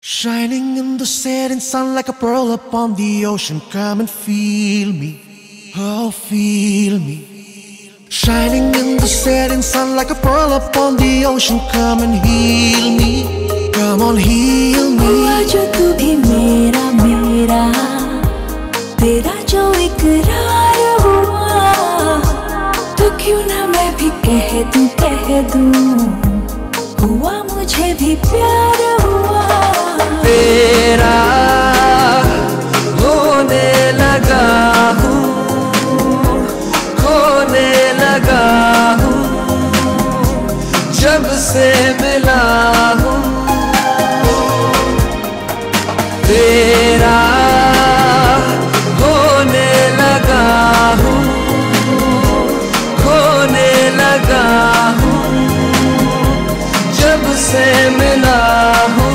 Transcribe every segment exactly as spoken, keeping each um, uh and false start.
Shining in the setting sun like a pearl upon the ocean. Come and feel me, oh feel me. Shining in the setting sun like a pearl upon the ocean. Come and heal me, come on heal me. हुआ जो तू भी मेरा मेरा, तेरा जो इकरार हुआ, तो क्यों ना मैं भी कह दूं कह दूं, हुआ मुझे भी प्यार हुआ। तेरा होने लगा हूँ, खोने लगा हूँ, जब से मिला हूँ। तेरा होने लगा हूँ, खोने लगा हूँ, जब से मिला हूँ।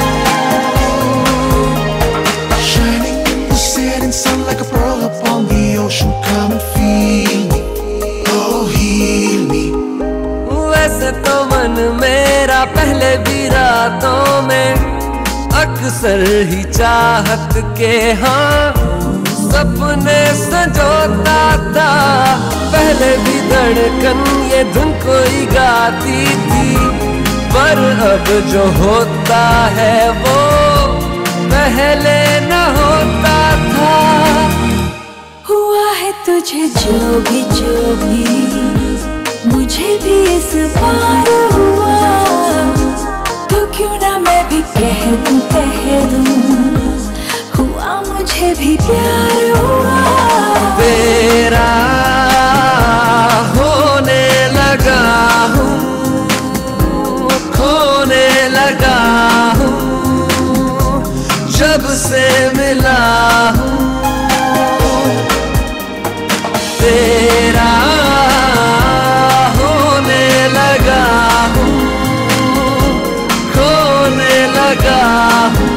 Sun like a pearl upon the ocean. Come and feel me, oh heal me. वैसे तो मन मेरा पहले भी रातों में अक्सर ही चाहत के हाँ सपने संजोता था। पहले भी धड़कन ये धुन कोई गाती थी, पर अब जो होता है वो पहले न होता था। हुआ है तुझे जो भी जो भी, मुझे भी इस बार हुआ, तो क्यों ना मैं भी कह दूं कह दूं, हुआ मुझे भी प्यार हुआ। तेरा होने लगा हूँ, खोने लगा हूँ, जब से मिला हूँ। तेरा होने लगा हूँ, खोने लगा हूँ,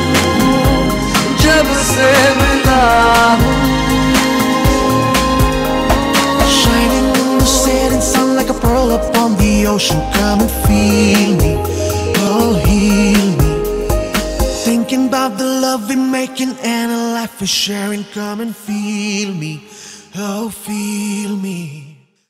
जब से मिला हूँ। Shining in the setting sun like a pearl upon the ocean. Come and feel me, oh heal me. Thinking about the love we're making and a life we're sharing. Come and feel me, oh feel me.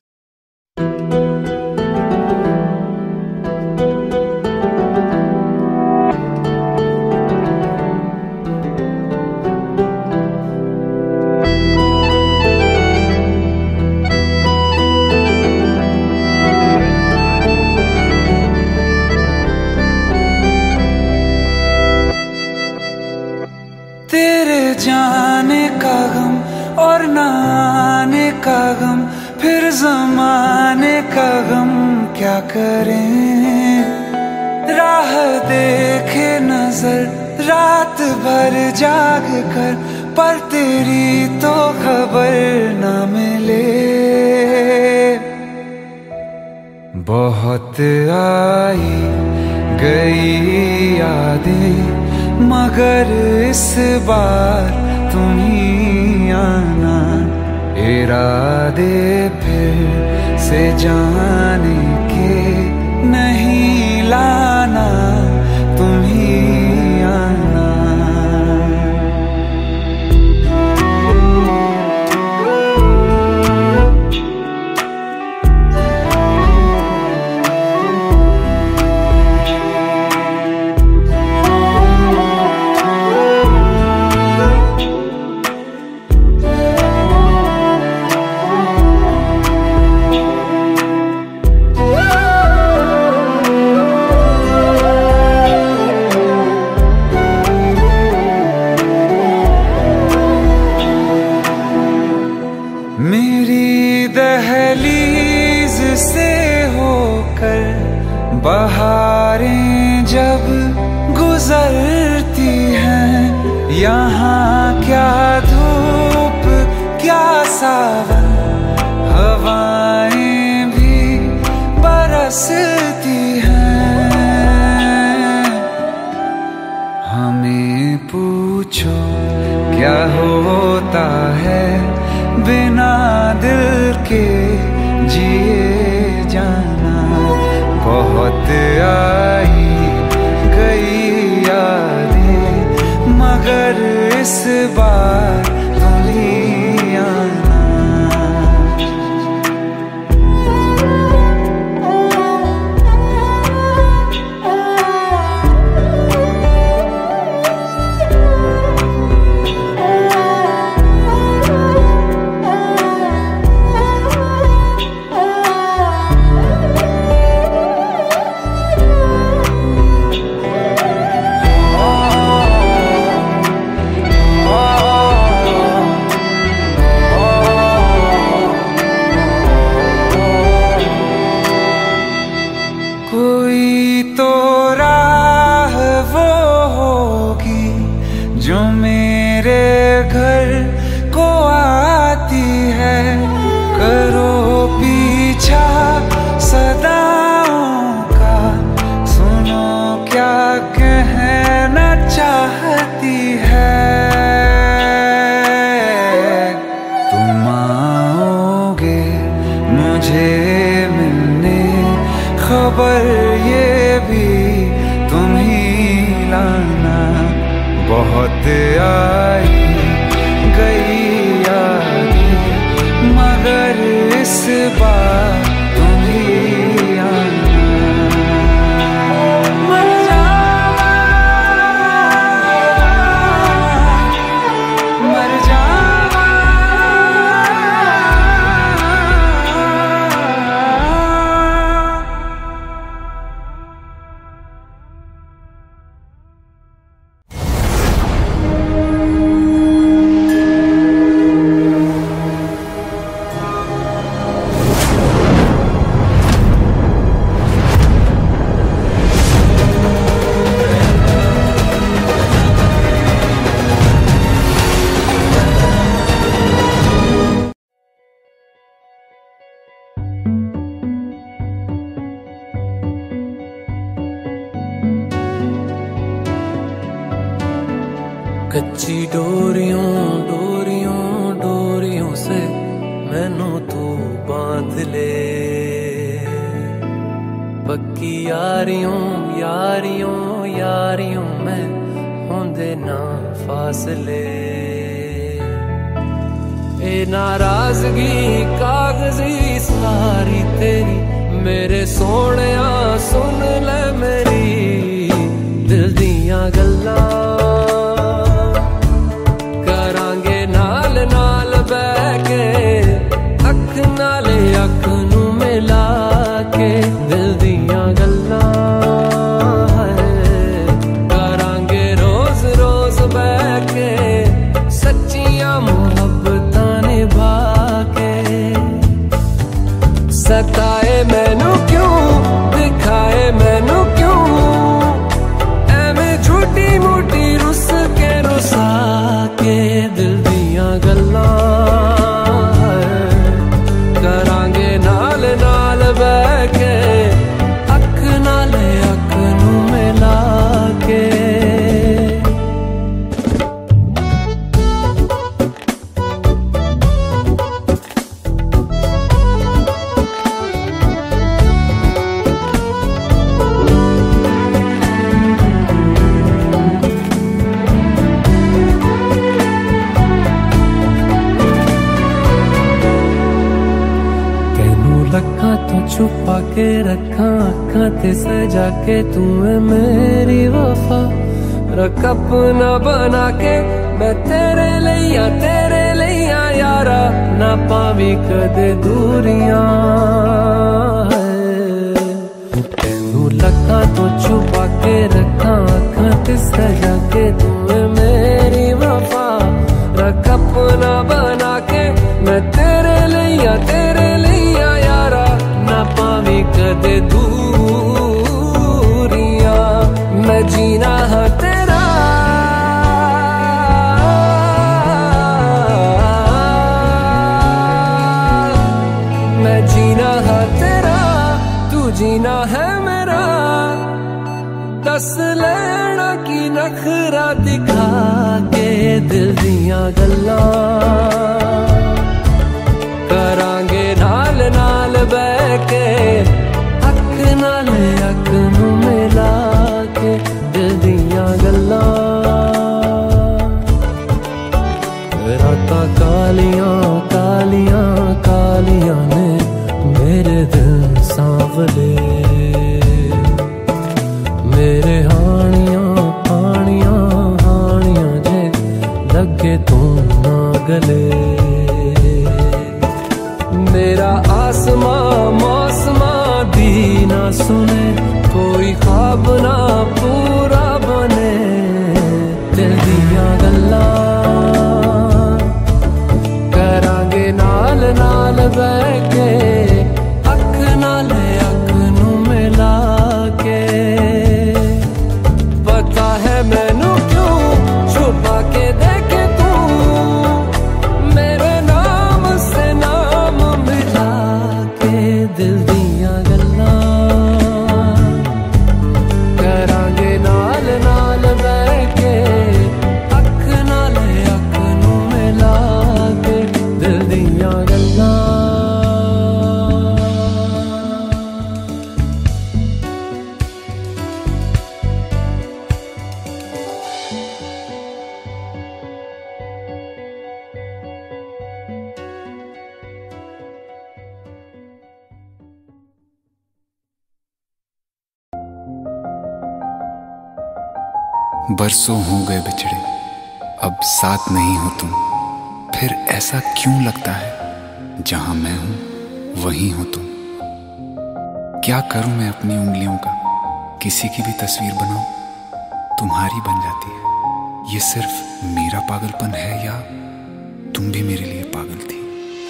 तेरे जाने का गम और न आने का गम, फिर ज़माने का गम क्या करें। राह देखे नजर रात भर जाग कर, पर तेरी तो खबर न मिले। बहुत आई गई यादें, मगर इस बार तुम ही आना। इरादे फिर से जाने के नहीं लाना, तुम ही आना। मेरी दहलीज से होकर बहारें जब गुजरती हैं, यहाँ क्या धूप क्या सावन, हवाएं भी बरसती हैं। हमें पूछो क्या होता है बिना दिल के जिए जाना। बहुत आई गई याद इस बार तुम ही आना। कोई तो राह वो होगी जो मेरे घर को आती है। करो पीछा सदाओं का, सुनो क्या कहना चाहती है। तुम आओगे मुझे मिलने, खबर ये भी तुम ही लाना। बहुत आई गई यादें, मगर इस बार तुम ही आना। मर जावा, मर जावा। कच्ची डोरियों डोरियों डोरियों से मैनू तू बांध ले। पक्की यारियों यारियों यारियों में होंदे ना फासले। ए नाराजगी कागजी सारी तेरी, मेरे सोहणिया सुन ले मेरी दिल दियां गल्लां। अख नाले अख नू मिला के दिल दियां गल्लां करांगे रोज रोज बह के। सच्चियां मुहब्बतां निभा के। सताए मैनू क्यों, दिखाए मैनू क्यों, एवें झूठी मूठी रुस के रुसा के दिल दियां गल्लां छुपा के रखा अखा ते सजा के तू है मेरी वफा। रख अपना बना के मैं तेरे लिया तेरे लिया यारा। ना पावी कदे दूरियां तेनू लखा तो छुपा के रखा अखा ते सजा के तू है मेरी वफा। रख अपना बना के मैं तेरे लिया तेरे लिया यारा। ना पावी कदे दूरियां मैं जीना हाँ तेरा। मैं जीना हाँ तेरा, तू जीना है मेरा। दस लेना की नखरा दिखा के दिल दियां गल्लां करांगे नाल नाल बह के। अख नाल अख नू मिला के दिल दियां गल्लां। बरसों हो गए बिछड़े, अब साथ नहीं हो तुम। फिर ऐसा क्यों लगता है जहां मैं हूं वहीं हो तुम। क्या करूं मैं अपनी उंगलियों का, किसी की भी तस्वीर बनाऊं तुम्हारी बन जाती है। ये सिर्फ मेरा पागलपन है या तुम भी मेरे लिए पागल थी।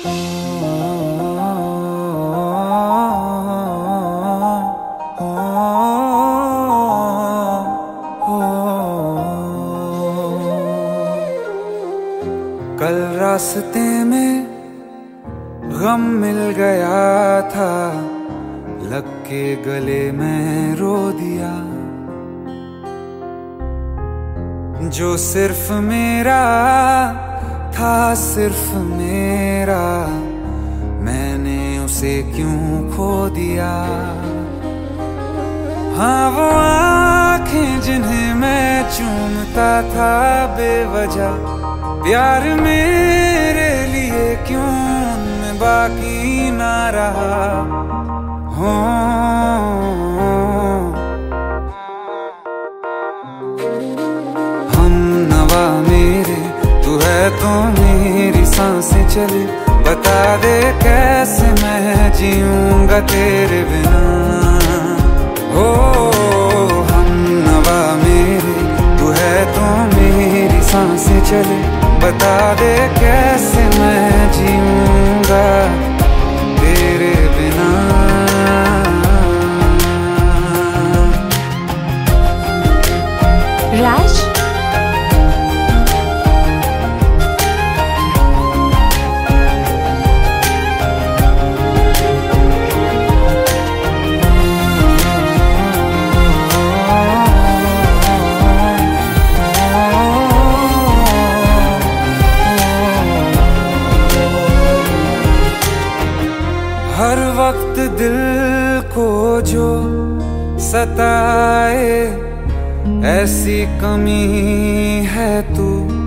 कल रास्ते में गम मिल गया था, लग के गले में रो दिया। जो सिर्फ मेरा था, सिर्फ मेरा, मैंने उसे क्यों खो दिया। हाँ वो आँखें जिन्हें मैं चूमता था बेवजह, प्यार मेरे लिए क्यों उनमें बाकी ना रहा। हो हम नवा मेरे, तू है तो मेरी सांसें चले। बता दे कैसे मैं जीऊंगा तेरे बिना। हो हम नवा मेरे, तू है तो मेरी सांसें चले। बता दे कैसे मैं जीऊंगा तेरे बिना। राज, हर वक्त दिल को जो सताए, ऐसी कमी है तू।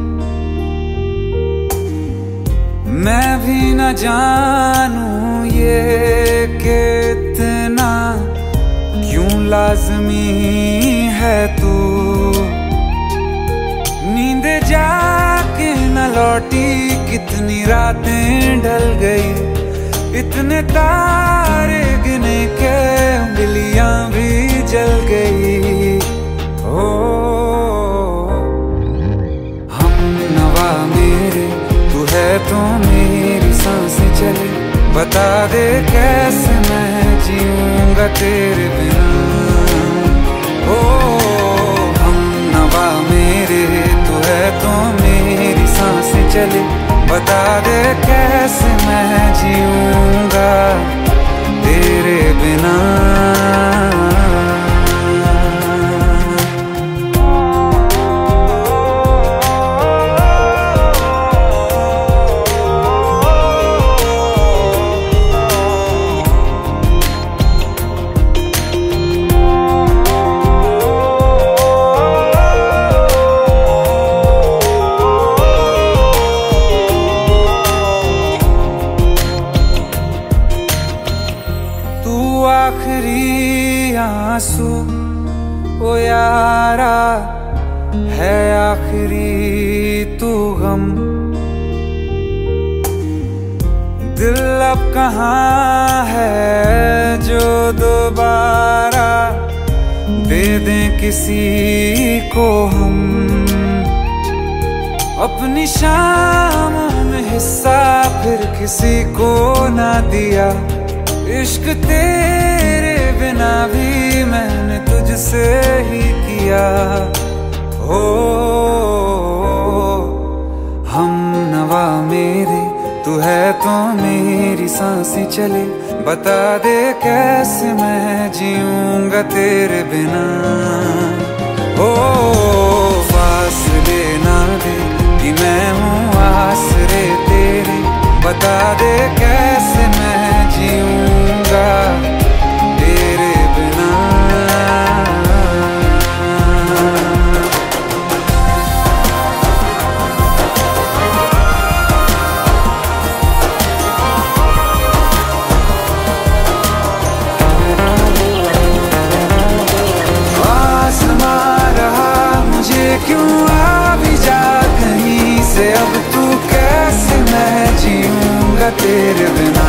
मैं भी न जानूं ये कि इतना क्यों लाज़मी है तू। नींद जाके न लौटी, कितनी रातें ढल गई। इतने तारे गिने के उंगलियां भी जल गई। ओ हम नवा मेरे, तू है तो मेरी सांसें चले। बता दे कैसे मैं जीऊंगा तेरे बिना। ओ हम नवा मेरे, तू है तो मेरी सांसें चले। बता दे कैसे मैं जीऊंगा तेरे बिना। आखिरी आंसू ओ यारा है, आखिरी तू गम। दिल अब कहाँ है जो दोबारा दे दें किसी को हम। अपनी शामों में हिस्सा फिर किसी को ना दिया। इश्क तेरे बिना भी मैंने तुझसे ही किया। हो हम नवा मेरे, तू है तो मेरी सांसें चले। बता दे कैसे मैं जीऊंगा तेरे बिना। ओ फासले ना दे कि मैं हूँ आसरे तेरे। बता दे कैसे मैं जीऊंगा तेरे बिना। क्यों आ भी जा कहीं से, अब तू कैसे मैं जीऊंगा तेरे बिना।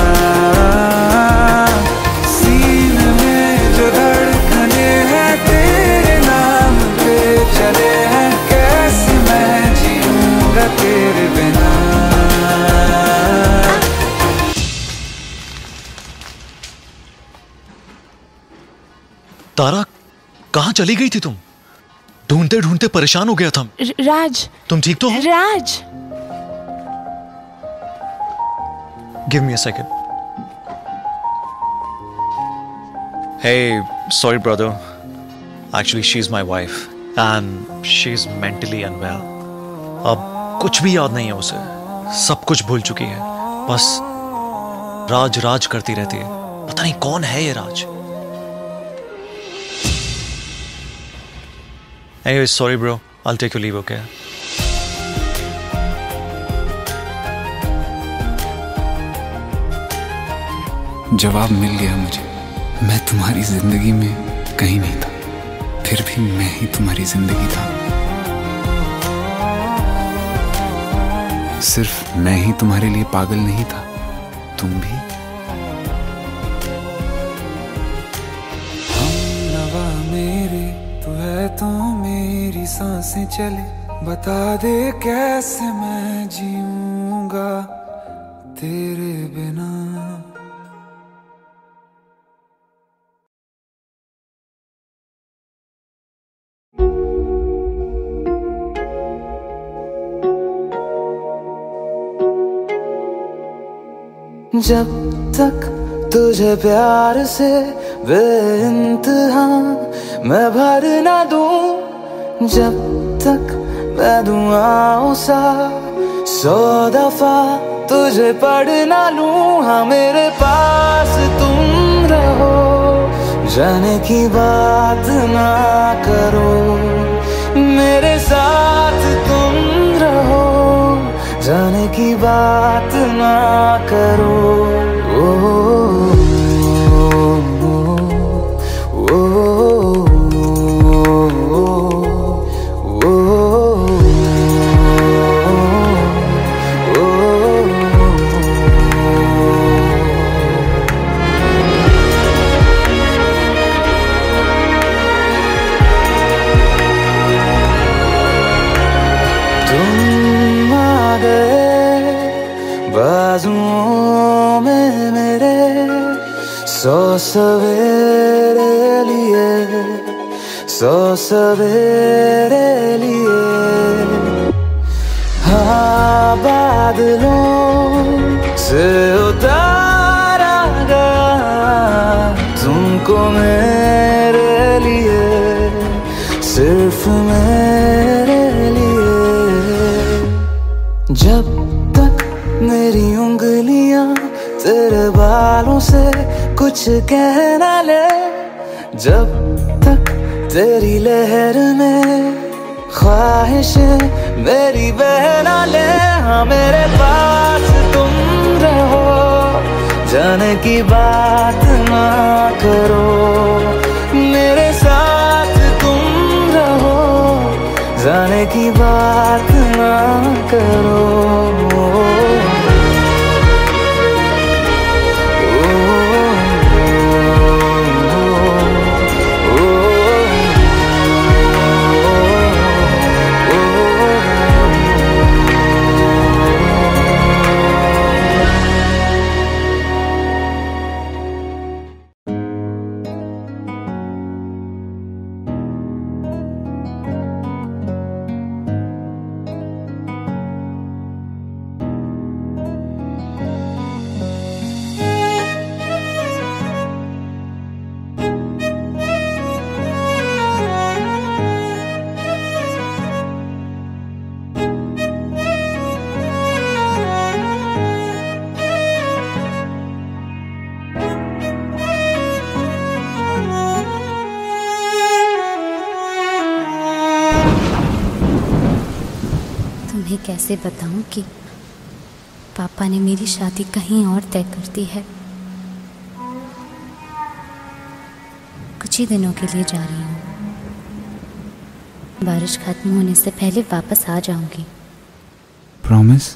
सीने में जो धड़कने हैं तेरे नाम पे चले हैं, कैसे मैं जीऊंगा तेरे बिना। तारा, कहाँ चली गई थी तुम? ढूंढते ढूंढते परेशान हो गया था। राज, तुम ठीक तो हो? Raj, give me a second. Hey, sorry brother. Actually, she's my wife and she's mentally unwell. अब कुछ भी याद नहीं है उसे, सब कुछ भूल चुकी है, बस राज राज करती रहती है। पता नहीं कौन है ये राज। Anyway, sorry bro, I'll take your leave, okay? जवाब मिल गया मुझे। मैं तुम्हारी जिंदगी में कहीं नहीं था, फिर भी मैं ही तुम्हारी जिंदगी था। सिर्फ मैं ही तुम्हारे लिए पागल नहीं था, तुम भी। हमनवा मेरे तू है तो मेरी सांसें चले, बता दे कैसे मैं जीऊंगा तेरे बिना। जब तक तुझे प्यार से बेइंतहा मैं भर ना दूं, जब तक मैं दुआओं सा सौ दफा तुझे पढ़ ना लूं। हाँ मेरे पास तुम रहो, जाने की बात ना करो, मेरे साथ तुम रहो, जाने की बात ना करो। ओ, ओ, ओ, ओ, तुम आ गए बाजुओं में मेरे, सौ सवेरे लिए, सौ सवेरे लिए। हाँ बादलों से उतारा गया तुमको मेरे लिए, सिर्फ मेरे लिए। जब तक मेरी उंगलियां तेरे बालों से कुछ कह ना ले, जब तक तेरी लहर में ख्वाहिशें मेरी बह ना ले। हाँ मेरे पास तुम रहो, जाने की बात ना करो, मेरे साथ तुम रहो, जाने की बात ना करो। तुम्हें कैसे बताऊं कि पापा ने मेरी शादी कहीं और तय कर दी है। कुछ ही दिनों के लिए जा रही हूँ, बारिश खत्म होने से पहले वापस आ जाऊंगी। प्रॉमिस?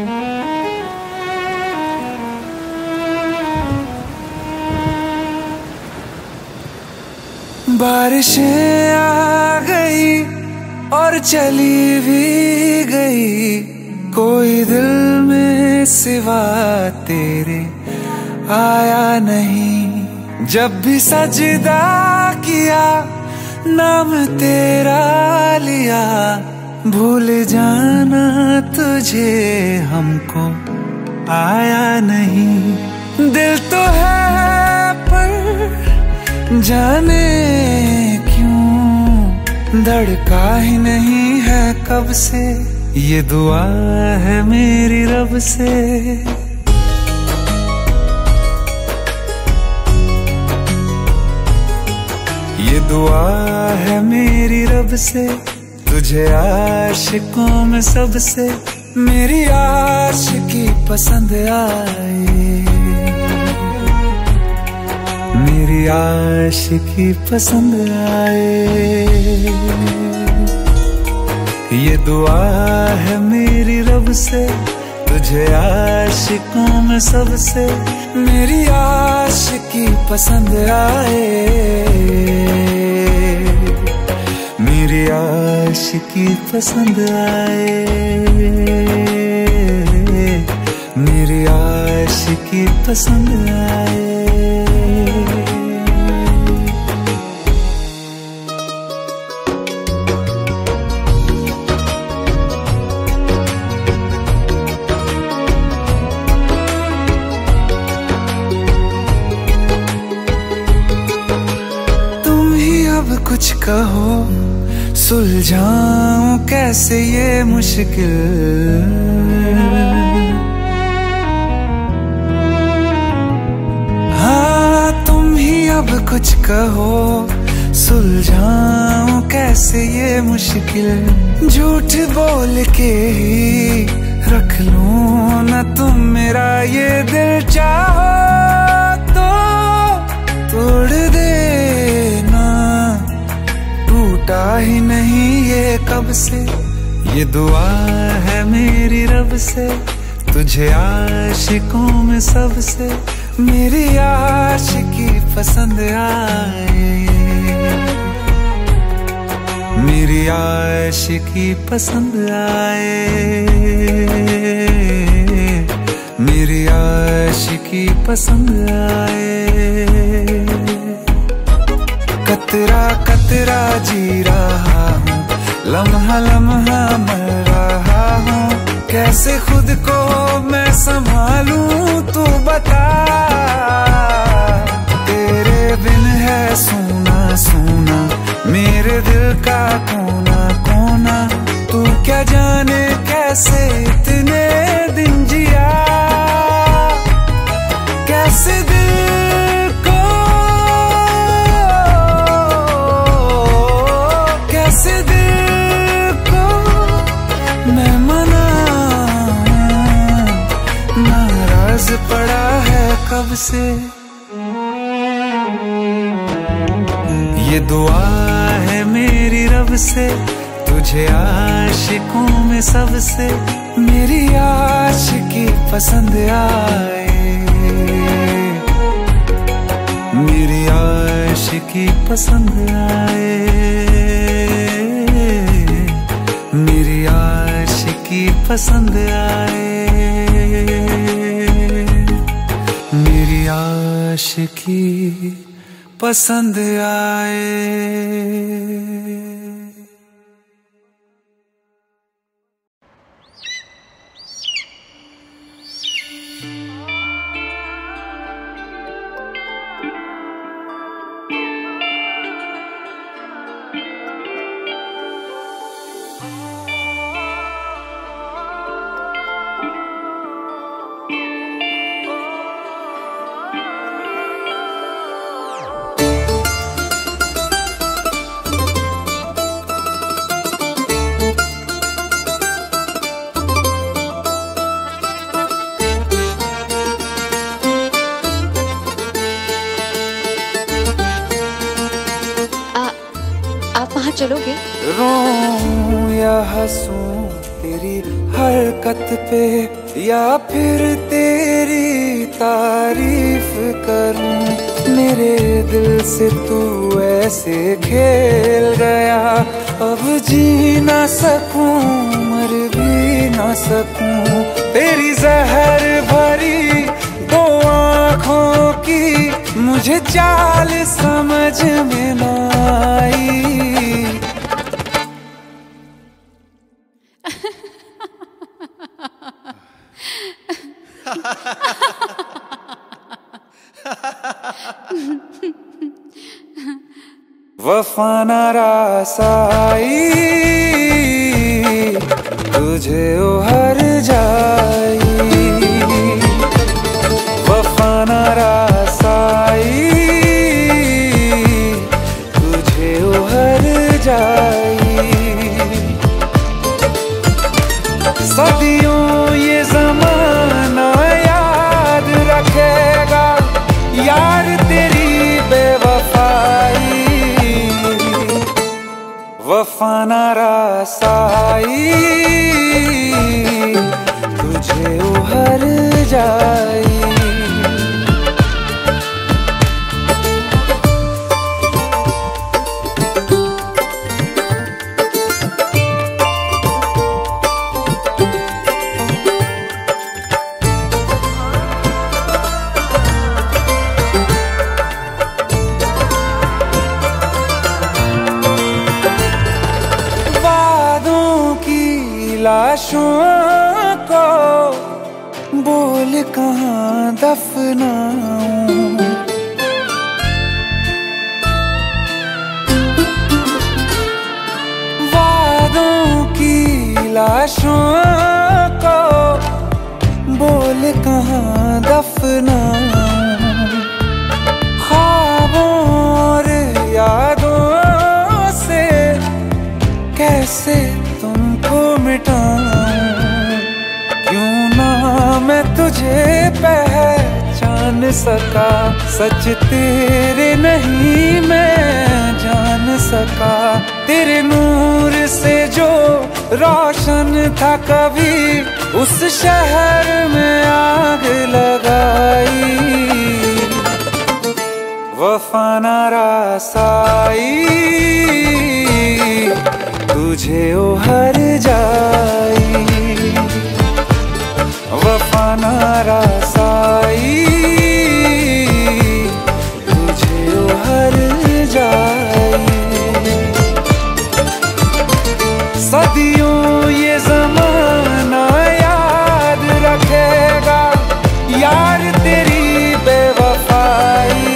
बारिशें आ गई और चली भी गई, कोई दिल में सिवा तेरे आया नहीं। जब भी सजदा किया नाम तेरा लिया, भूल जाना तुझे हमको आया नहीं। दिल तो है पर जाने क्यों धड़का ही नहीं है कब से, ये दुआ है मेरी रब से। ये दुआ है मेरी रब से, तुझे आशिकों में सबसे मेरी आशिकी पसंद आए, मेरी आशिकी पसंद आए। ये दुआ है मेरी रब से, तुझे आशिकों में सबसे मेरी आशिकी पसंद आए, मेरी आशिकी पसंद आए, मेरी आशिकी पसंद आए। कुछ कहो सुलझाऊं कैसे ये मुश्किल, हाँ तुम ही अब कुछ कहो सुलझाऊं कैसे ये मुश्किल। झूठ बोल के ही रख लूं ना तुम मेरा ये दिल, चाहो तो तोड़ देना, टूटा ही नहीं ये कब से। ये दुआ है मेरी रब से, तुझे आशिकों में सबसे मेरी आशिकी पसंद आए, मेरी आशिकी पसंद आए, मेरी आशिकी पसंद आए। कतरा कतरा जी रहा हूँ, लम्हा लम्हा मर रहा हूँ, कैसे खुद को मैं संभालूं तू बता। तेरे बिन है सूना सूना मेरे दिल का कोना कोना, तू क्या जाने कैसे इतने दिन जिया, कैसे दिल को कैसे दिल को मैं मनाऊं, नाराज पड़ा है कब से। ये दुआ है मेरी रब से, तुझे आशिकों में सबसे मेरी आशिकी पसंद आए, मेरी आशिकी पसंद आए, मेरी आशिकी पसंद आए, मेरी आशिकी पसंद आए। रोऊं या हंसूं तेरी हरकत पे, या फिर तेरी तारीफ करूं। मेरे दिल से तू ऐसे खेल गया, अब जी ना सकूं मर भी ना सकूं। तेरी जहर भरी दो आँखों की मुझे चाल समझ में ना आई। वफा ना रास आई तुझे उहर जाई, वफा ना रास आई तुझे उहर जाई। सदियों ये ज़माना याद रखेगा यार तेरी बेवफाई। वफा ना रास आई तुझे उहर जाई। लाशों को बोल कहाँ दफनाऊं, वादों की लाशों को बोल कहाँ दफनाऊं। ख्वाबों और यादों से कैसे तुमको मिटाऊं, क्यों ना मैं तुझे पहचान सका। सच तेरे नहीं मैं जान सका, तेरे नूर से जो रोशन था कभी उस शहर में आग लगाई। वफा ना रास आई तुझे उहर जाई, वफा ना रास आई तुझे उहर जाई। सदियों ये ज़माना याद रखेगा यार तेरी बेवफाई।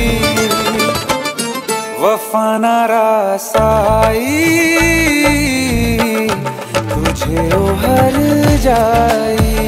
वफा ना रास आई तुझे उहर जाई।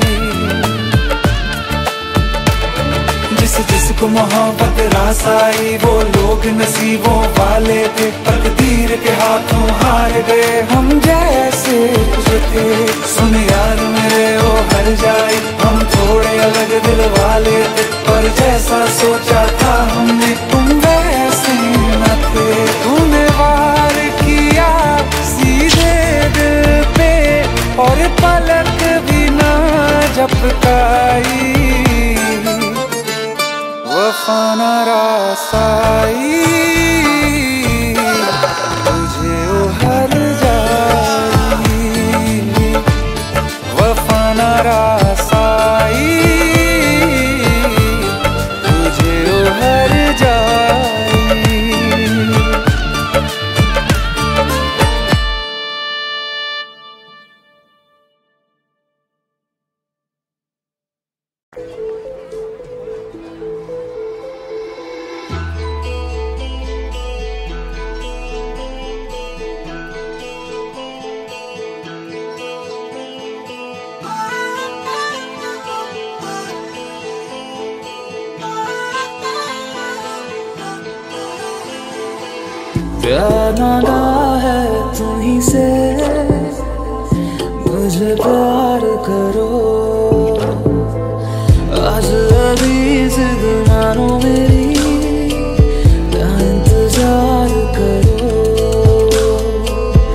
जिस जिसको मोहब्बत रास आई वो लोग नसीबों वाले थे, तकदीर के हाथों हार गए हम जैसे जो थे। सुन यार मेरे ओ हर जाए हम थोड़े अलग दिल वाले थे, पर जैसा सोचा था हमने तुम वैसे न थे। तूने वार किया सीधे दिल पे और पलक भी ना झपकाई। वफा ना रास आई तुझे उहर जाई, वफा ना रास आई तुझे उहर जाई। प्यार नागा है तुम्हीं से, मुझे प्यार करो। आज अभी जिद मानो मेरी, क्या इंतजार करो।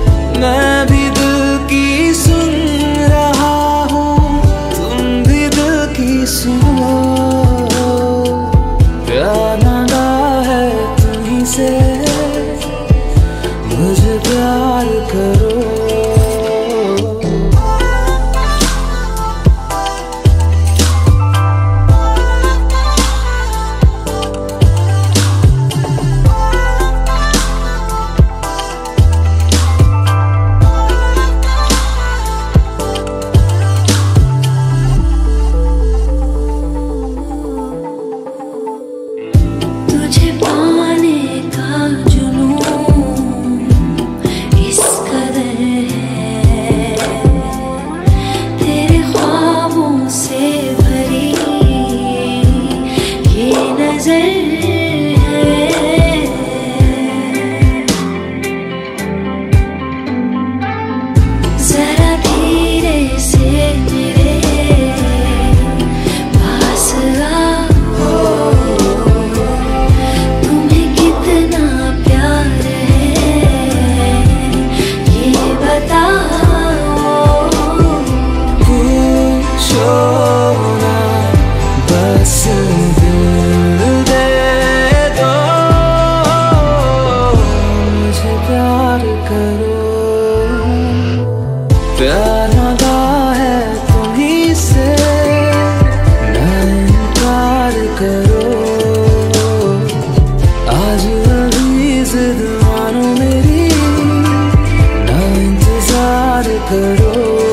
प्यार मांगा है तुम्हीं से, ना इनकार करो। आज अभी जिद मानो मेरी, ना इंतजार करो।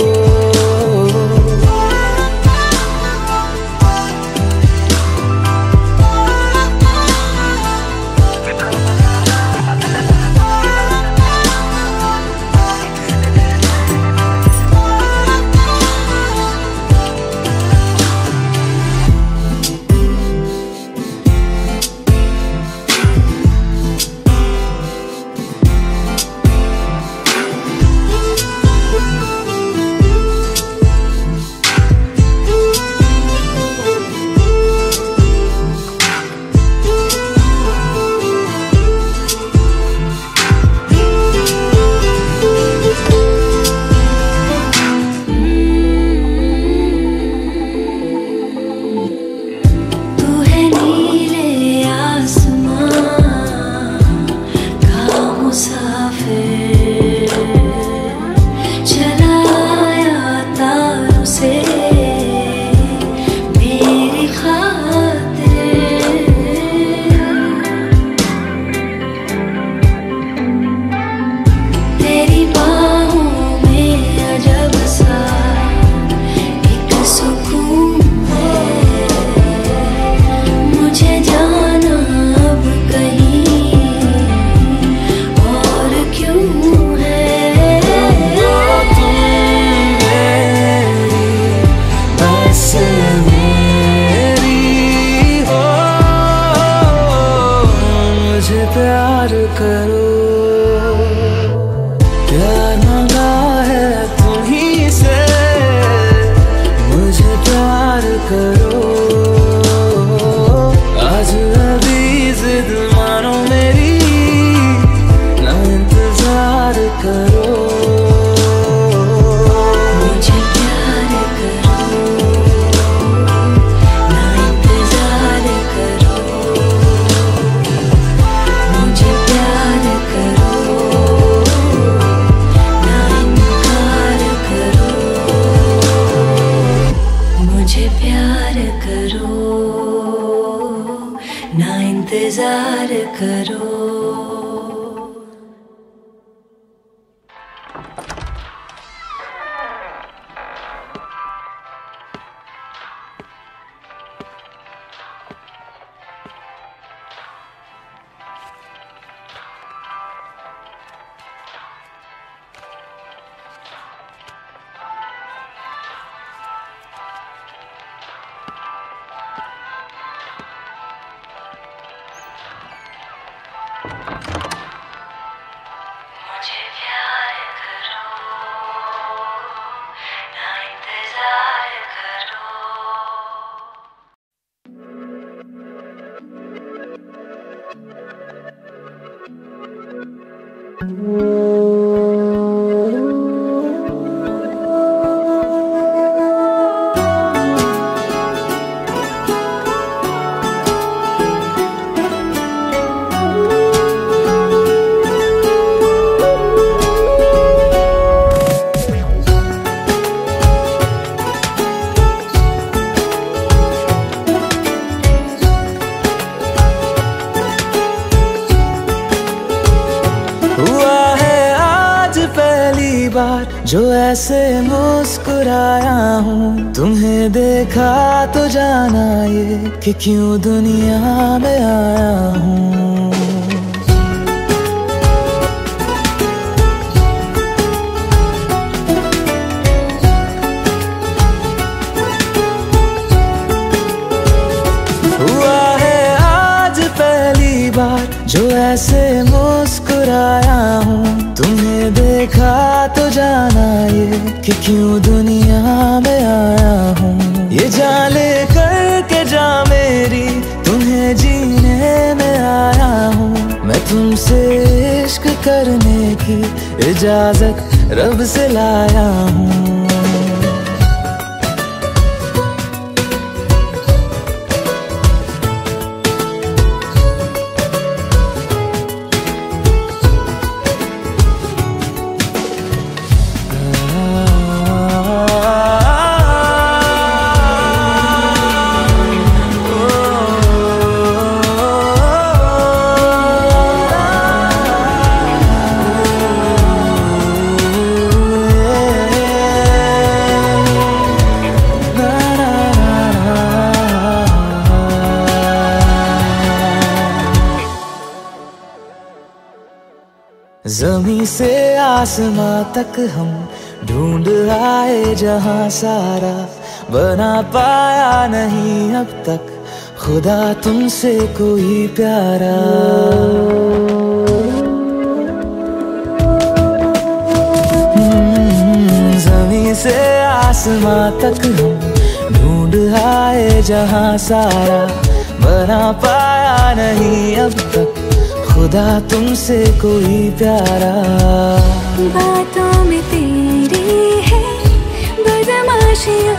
प्यार करो, प्यार मांगा है तुम्हीं से, मुझे प्यार करो। आज अभी जिद मानो मेरी, ना इंतजार करो। मुझे प्यार करो, ना इंतजार करो। मुझे प्यार करो, ना इनकार करो। मुझे प्यार करो, ना इंतजार करो। मुझे प्यार करो, ना इंतजार करो। हुआ है आज पहली बार जो ऐसे मुस्कुराया हूँ, तुम्हें देखा तो जाना ये कि क्यों दुनिया में आया हूँ। हुआ है आज पहली बार जो ऐसे मुस्कुराया हूँ, तुम्हें देखा तो जाना ये कि क्यों दुनिया में आया हूँ। ये जान ले कर के जा मेरी, तुम्हें जीने में आया हूँ। मैं तुमसे इश्क करने की इजाजत रब से लाया हूँ। जमीन से आसमां तक हम ढूंढ आए जहां सारा, बना पाया नहीं अब तक खुदा तुमसे कोई प्यारा। जमीन से आसमां तक हम ढूंढ आए जहां सारा, बना पाया नहीं अब तक खुदा तुमसे कोई प्यारा। बातों में तेरी है बदमाशियाँ,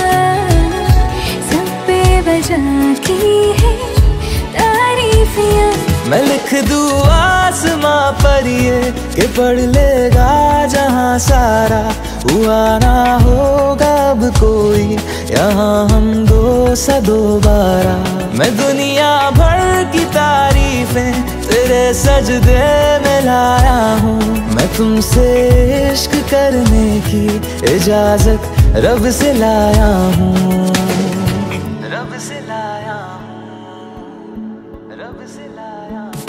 सब पे वजह की है तारीफियाँ। मैं लिख दूँ आसमां पर ये कि पढ़ लेगा जहां सारा, हुआ ना होगा अब कोई यहाँ हम दो सा दोबारा। मैं दुनिया भर की तारीफें तेरे सजदे में लाया हूँ, मैं तुमसे इश्क करने की इजाजत रब से लाया हूँ, रब से लाया हूँ, रब से लाया हूँ।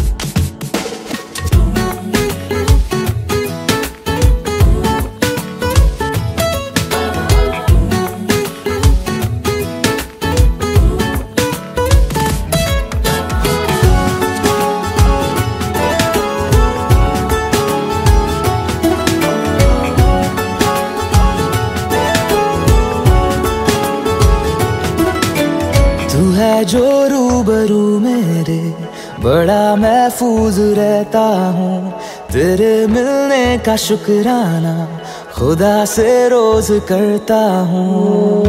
जो रूबरू मेरे बड़ा महफूज रहता हूँ, तेरे मिलने का शुक्राना खुदा से रोज करता हूँ।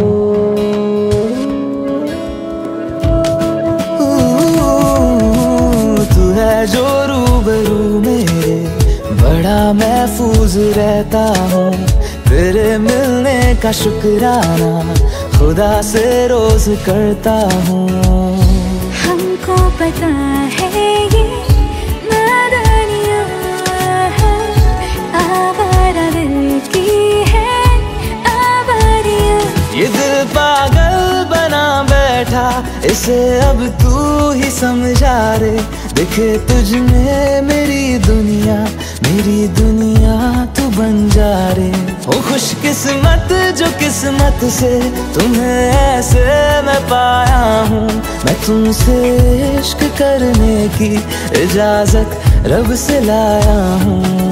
तू है जो रूबरू मेरे बड़ा महफूज रहता हूँ, तेरे मिलने का शुक्राना खुदा से रोज करता हूँ। हमको पता है ये नादानियाँ आवारा दिल की है आवारियाँ। ये दिल पागल बना बैठा, इसे अब तू ही समझा रे। दिखे तुझ में मेरी दुनिया, मेरी दुनिया तू बन जा रे। ओ खुशकिस्मत जो किस्मत से तुम्हें ऐसे मैं पाया हूँ, मैं तुमसे इश्क करने की इजाजत रब से लाया हूँ।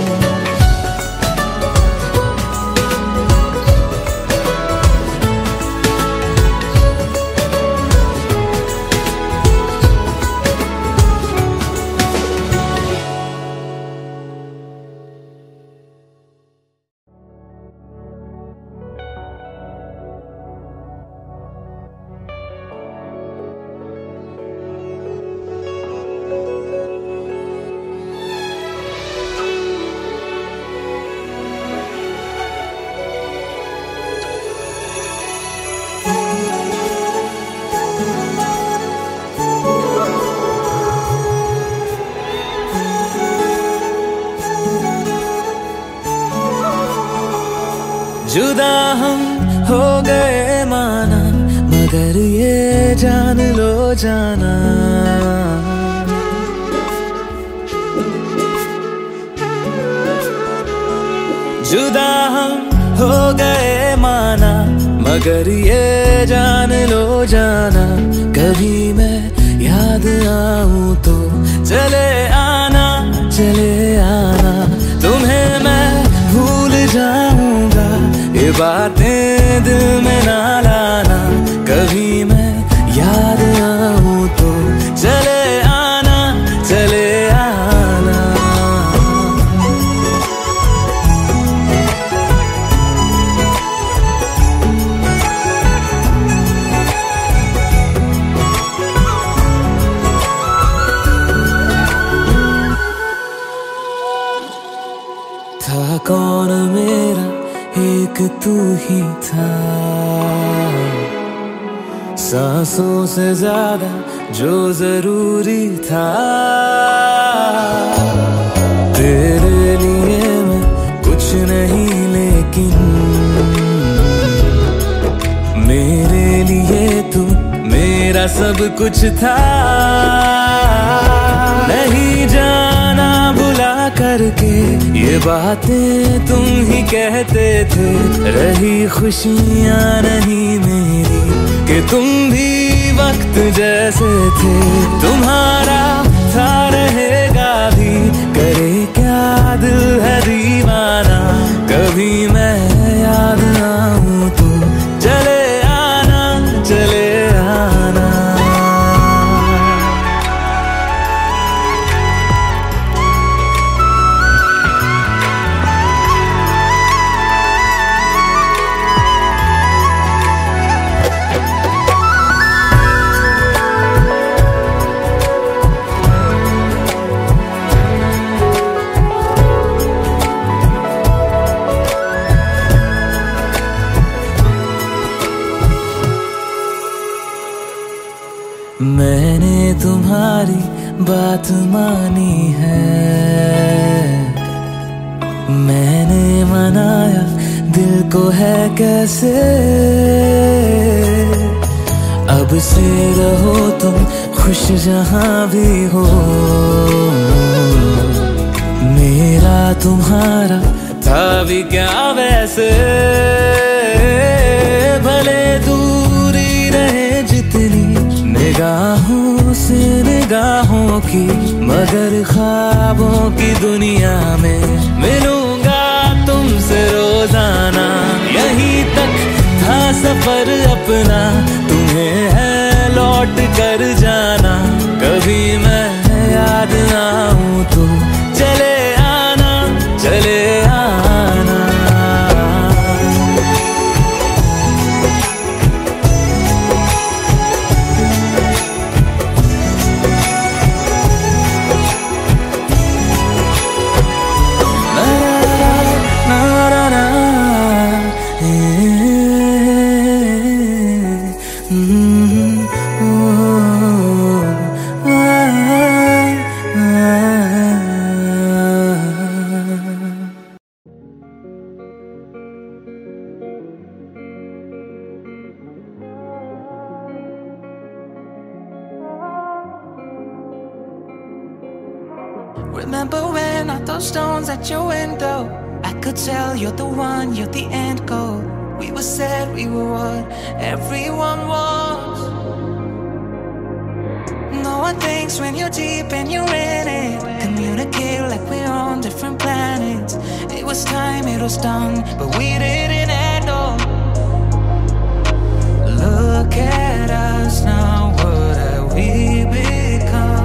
जुदा हम हो गए माना, मगर ये जान लो जाना, जुदा हम हो गए माना, मगर ये जान लो जाना। कभी मैं याद आऊं तो चले आना, चले आना। तुम्हें मैं भूल जाऊंगा, ये बातें दिल में ना लाना। कभी मैं याद आऊं तो चले आना, चले आना। था कौन मेरा एक तू ही था, सांसों से ज्यादा जो जरूरी था। तेरे लिए मैं कुछ नहीं, लेकिन मेरे लिए तू मेरा सब कुछ था। नहीं जाना भुला करके ये बातें तुम ही कहते थे। रही खुशियाँ नहीं मेरी कि तुम भी वक्त जैसे थे। तुम्हारा था रहेगा भी, करे क्या दिल है दीवाना। कभी मैं याद आऊं तो चले आना, चले आना। मैंने तुम्हारी बात मानी है, मैंने मनाया दिल को है कैसे। अब से रहो तुम खुश जहां भी हो, मेरा तुम्हारा था भी क्या वैसे। भले दूरी रहे जितनी निगाहों से निगाहों की, मगर ख्वाबों की दुनिया में मिलूंगा तुमसे रोजाना। यहीं तक था सफर अपना, तुम्हें है लौट कर जाना। कभी मैं याद आऊं तो चले आना, चले आना। Remember when I threw stones at your window? I could tell you're the one, you're the end goal. We were said we were what everyone wants. No one thinks when you're deep and you're in it. Communicate like we're on different planets. It was time, it was done, but we didn't end all. Look at us now, what have we become?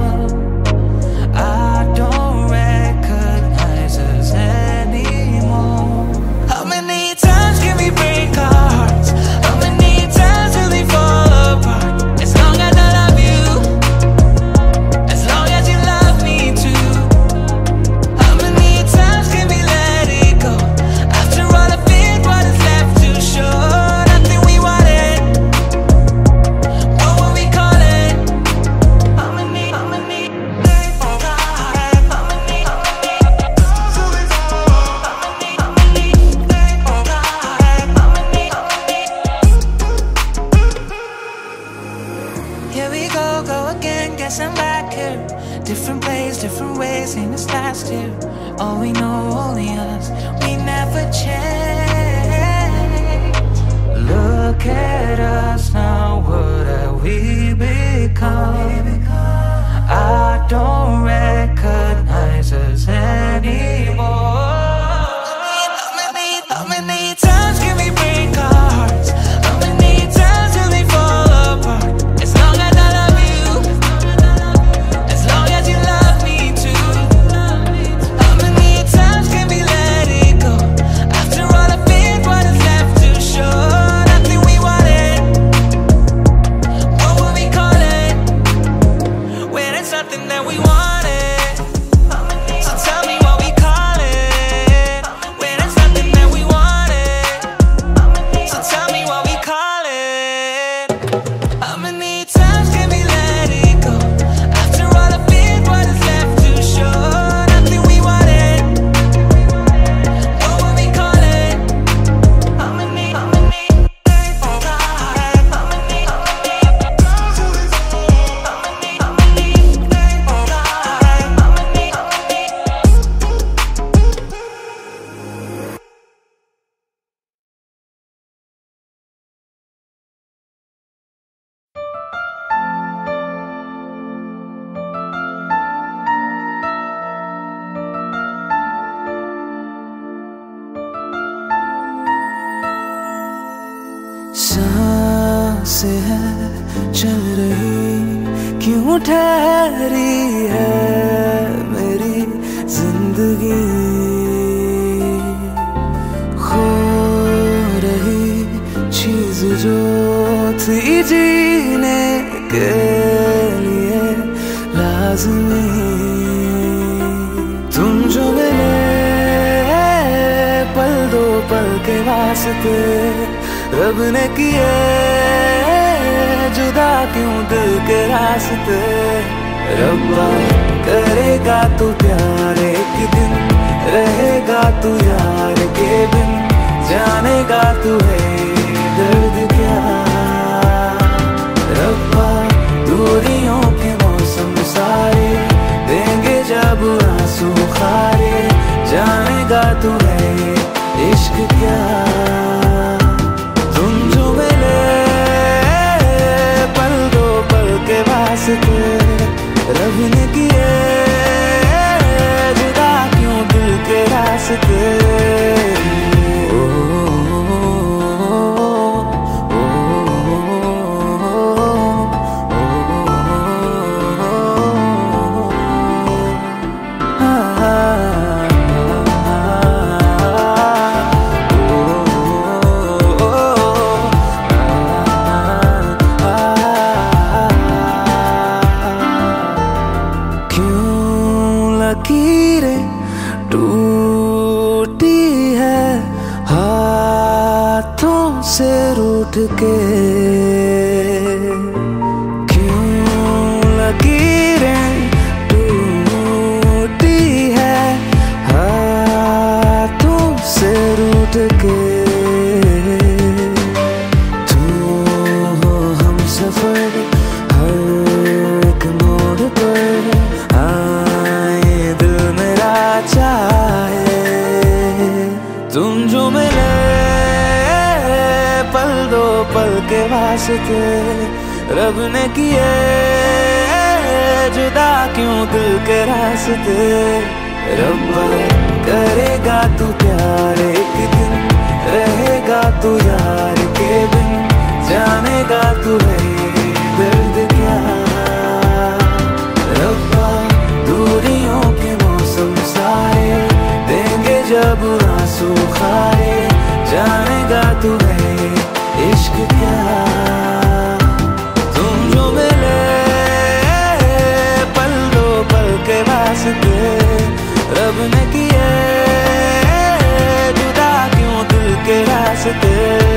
I don't recognize us anymore. How many times can we break our hearts? How many times will we fall apart? As long as I love you, as long as you love me too. How many times can we let it go? After all I think what is left to show. Nothing we wanted, what will we call it? How many, how many guessing back here, different place, different ways, and it's last year. All we know, only us, we never change. Look at us now, what have we become? I don't recognize us anymore. How many, how many times can we break our hearts? How many times will we fall apart? As long as I love you, as long as you love me too. How many times सांसें है चल रही, क्यों ठहरी है मेरी जिंदगी। खो रही चीज जो थी जीने के लिए लाज़मी, तुम जो मिले पल दो पल के वास्ते, रब ने किए जुदा क्यों दिल के रास्ते। रब्बा करेगा तू प्यार एक दिन, रहेगा तू यार के बिन, जानेगा तू है दर्द क्या। रब्बा दूरियों के मौसम सारे देंगे जब आंसू खारे, जानेगा तू है इश्क क्या। तुम जो मिले पल दो पल के वास्ते, रब ने किए जुदा क्यों दिल के रास्ते। लकीरें टूटी है हाथों से रूठ के, क्यों लकीरें टूटी है हाथों से रूठ के। तू हो हम सफर हर एक मोड़ पर, चाहे तुम जो मिले पल दो पल के वास्ते, रब ने किए जुदा क्यों दिल के रास्ते। रब्बा करेगा तू प्यार एक दिन, रहेगा तू यार के बिन, जानेगा तू है दर्द क्या। रब्बा दूरियों के मौसम सारे देंगे जब आंसू खारे, जानेगा तू है इश्क क्या। तुम जो मिले पल दो पल के वास्ते, रब ने किए जुदा क्यों दिल के रास्ते।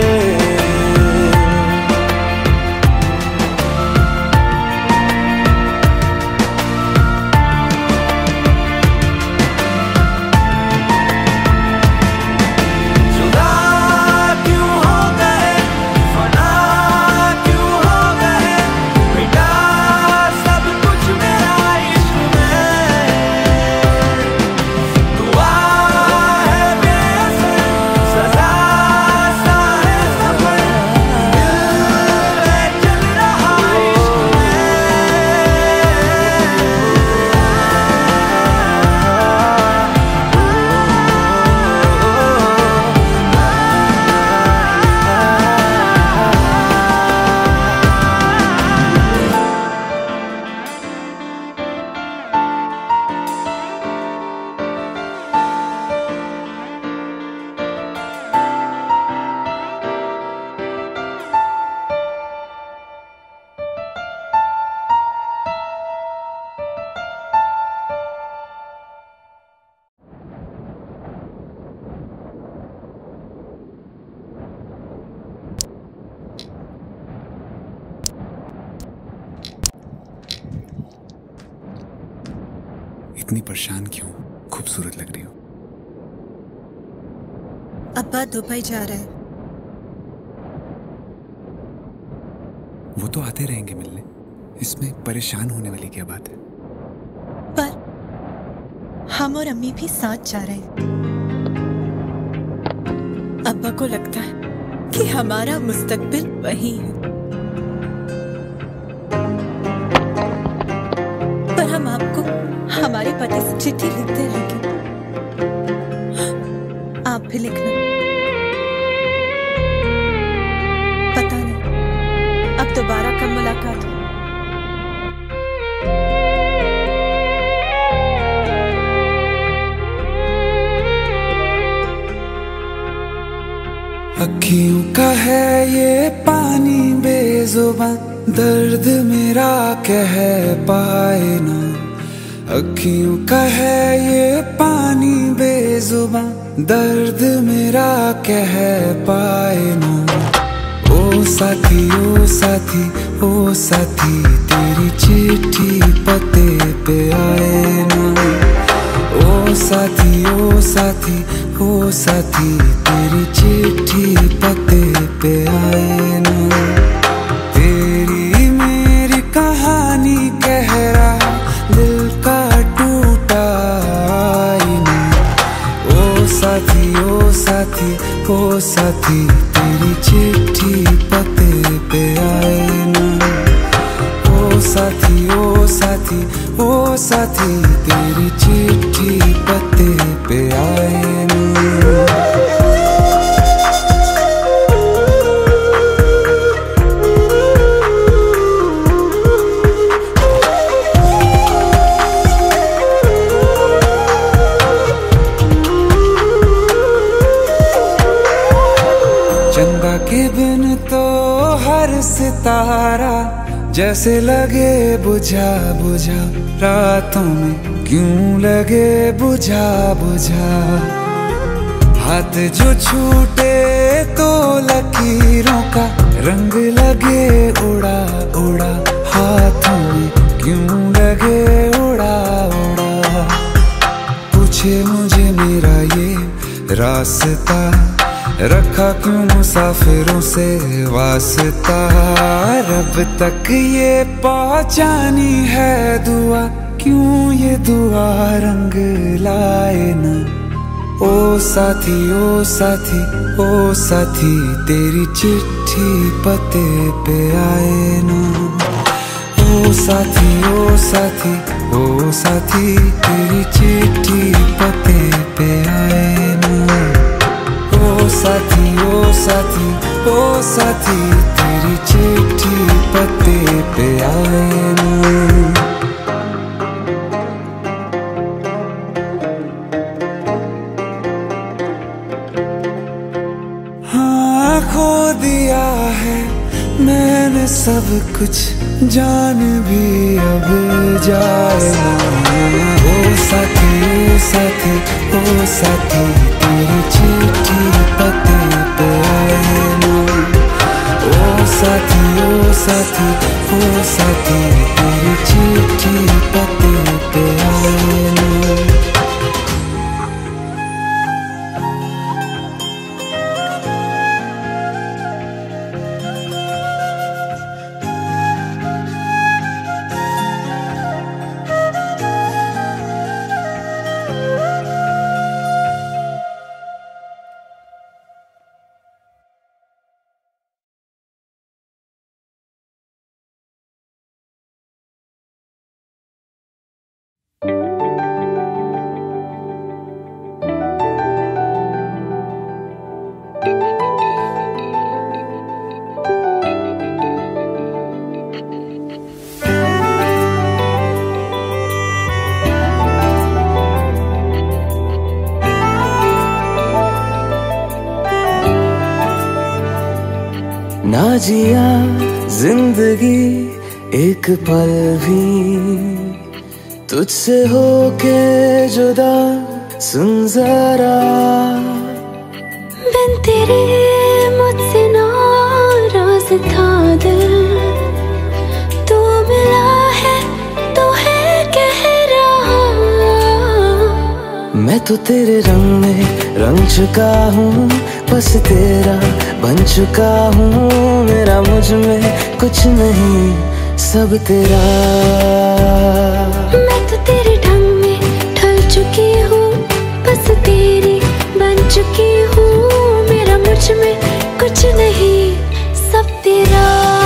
इतनी परेशान क्यों? खूबसूरत लग रही हो। अब्बा दुबई जा रहा है। वो तो आते रहेंगे मिलने, इसमें परेशान होने वाली क्या बात है। पर हम और अम्मी भी साथ जा रहे हैं। अब्बा को लगता है कि हमारा मुस्तकबिल वही है, पर हम आपको हमारे पते से चिट्ठी लिखते रहेंगे। आप भी लिखना। अखियों का है ये पानी बेजुबां, दर्द मेरा कह पाए ना। अखियों का है ये पानी बेजुबां, दर्द मेरा कह पाए ना। ओ साथी ओ साथी ओ साथी, तेरी चिट्ठी पते पे आए ना। ओ साथी ओ साथी ओ साथी, तेरी चिट्ठी पते पे आए ना। तेरी मेरी कहानी कह रहा दिल का टूटा आईना। ओ साथी ओ साथी ओ साथी, तेरी चिट्ठी पते पे आए ना। ओ साथी ओ साथी ओ साथी, तेरी चिट्ठी पते पे आए ना। चंदा के बिन तो हर सितारा जैसे लगे बुझा बुझा, रातों में क्यों लगे बुझा बुझा। हाथ जो छूटे तो लकीरों का रंग लगे उड़ा उड़ा, हाथों में क्यों लगे उड़ा उड़ा। पूछे मुझे मेरा ये रास्ता, रखा क्यों मुसाफिरों से वास्ता। रब तक ये पहुंचानी है दुआ, क्यों ये दुआ रंग लाए ना। ओ साथी ओ साथी ओ साथी, तेरी चिट्ठी पते पे आए ना। ओ साथी ओ साथी ओ साथी, तेरी चिट्ठी पते पे आए ना। ओ साथी ओ साथी ओ साथी, तेरी चिट्ठी पते पे आए ना। हाँ खो दिया है मैंने सब कुछ, जान भी अब जाए ना। ओ साथी ओ साथी ओ साथी, तेरी चिट्ठी पते पे आए ना। ओ साथी ओ साथी ओ साथी, तेरी चिट्ठी पते पे आए ना। ना जिया जिंदगी एक पल भी, तुझसे होके जुदा सुन जरा। बिन तेरे मुझसे नाराज था दिल, तू मिला है तो है कह रहा। मैं तो तेरे रंग में रंग चुका हूँ, बस तेरा बन चुका हूँ। मेरा मुझ में कुछ नहीं, सब तेरा। मैं तो तेरे ढंग में ढल चुकी हूँ, बस तेरी बन चुकी हूँ। मेरा मुझ में कुछ नहीं, सब तेरा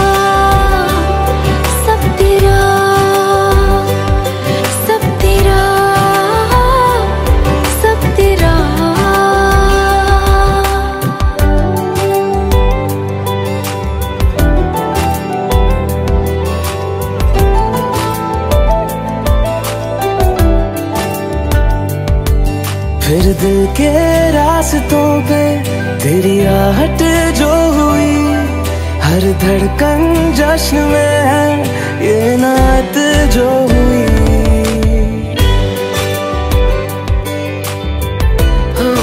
सब तेरा सब तेरा सब तेरा। फिर दिल के रास्तों पे तेरी आहट जो हुई, हर धड़कन जश्न में है, ये नात जो हुई। हो,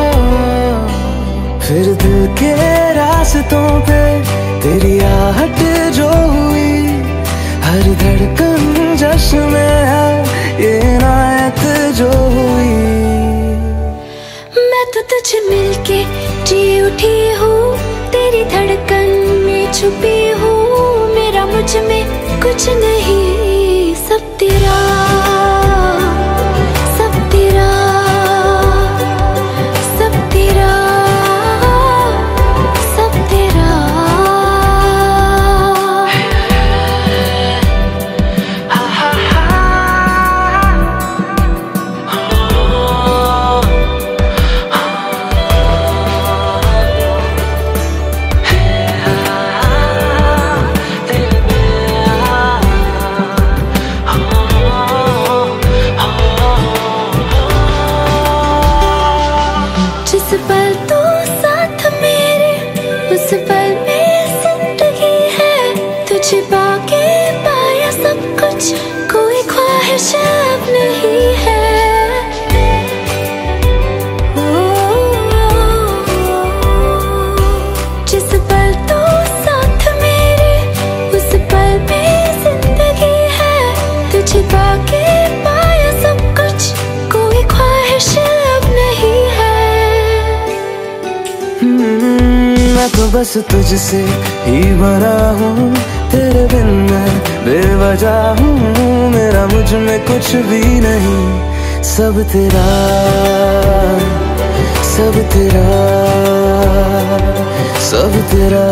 फिर दिल के रास्तों पे तेरी आहट जो हुई, हर धड़कन जश्न में है, ये नात जो हुई। मैं तो तुझे मिलके जी उठी हूँ, तेरी धड़कन में छुपी हूँ, मेरा मुझ में कुछ नहीं, सब तेरा सब तेरा सब तेरा सब तेरा। जिस पल तू साथ मेरे, उस पल में जिंदगी है, तुझे पाके पाया सब कुछ, कोई ख्वाहिश अब नहीं है। जिस पल तू साथ मेरे, उस पल में जिंदगी है, तुझे पाके पाया सब कुछ, कोई ख्वाहिश अब नहीं है। मैं तो बस तुझसे ही बना हूँ, तेरे बिन मैं बेवजह हूँ, मेरा मुझ में कुछ भी नहीं, सब तेरा सब तेरा सब तेरा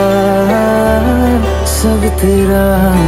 सब तेरा।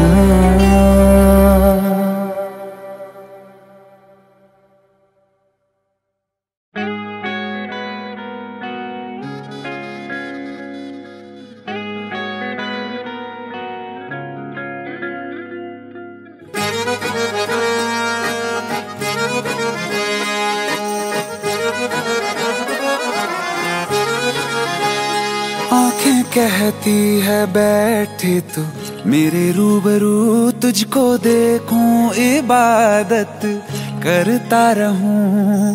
आंखें कहती है बैठे तू मेरे रूबरू, तुझको देखूं इबादत करता रहूं।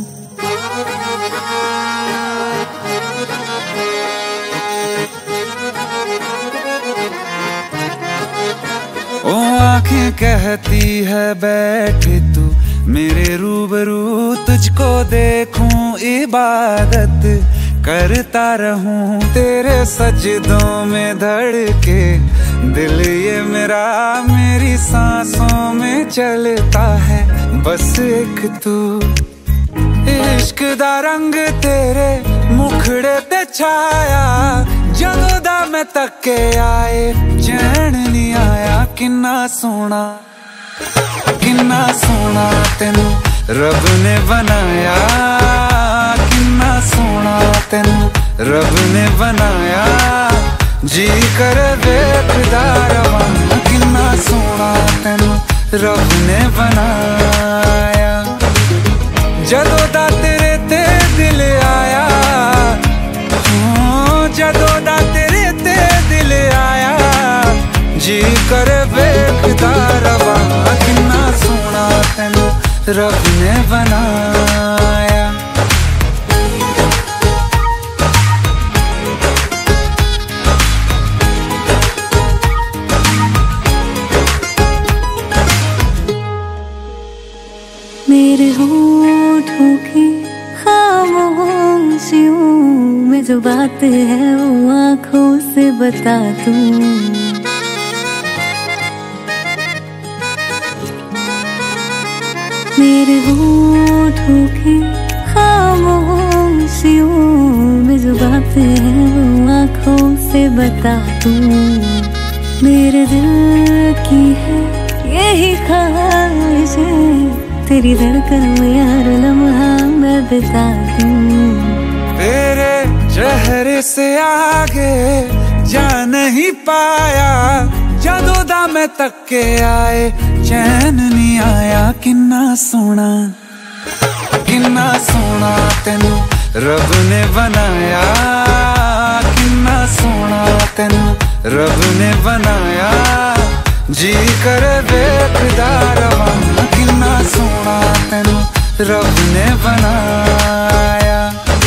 ओ आंखें कहती है बैठे तू मेरे रूबरू, तुझको देखूं इबादत करता रहूं। तेरे सजदों में धड़के दिल ये मेरा, मेरी सांसों में चलता है बस एक तू। इश्क दा रंग तेरे मुखड़े ते छाया, जदों दा मैं तके आए चैन नहीं आया। किन्ना सोना किन्ना सोना तेनू रब ने बनाया, किन्ना सोना तेनू रब ने बनाया, जी कर वेखदा रवां। किन्ना सोना तेनू रब ने बनाया, जदों दा तेरे ते दिल आया, जदों दा तेरे ते दिल आया, जी कर वेखदा रवां। किन्ना सोना तेनू रब ने बनाया। मेरे होठों की खामोशियों में जो बात है वो आँखों से बता दूं। मेरे होठों की खामोशियों में जो बात है वो आँखों से बता दूं। मेरे दिल की है यही ख्वाहिश है, तेरी धड़कन में यार लम्हा मैं बिता दूं। तेरे चेहरे से आगे जा नहीं पाया, जदों दा मैं तके आए चैन नहीं आया। किन्ना सोना किन्ना सोना तेनू रब ने बनाया किन्ना सोना तेनू रब ने बनाया जी कर वेखदा रवां किन्ना सोना तेनू रब ने बनाया।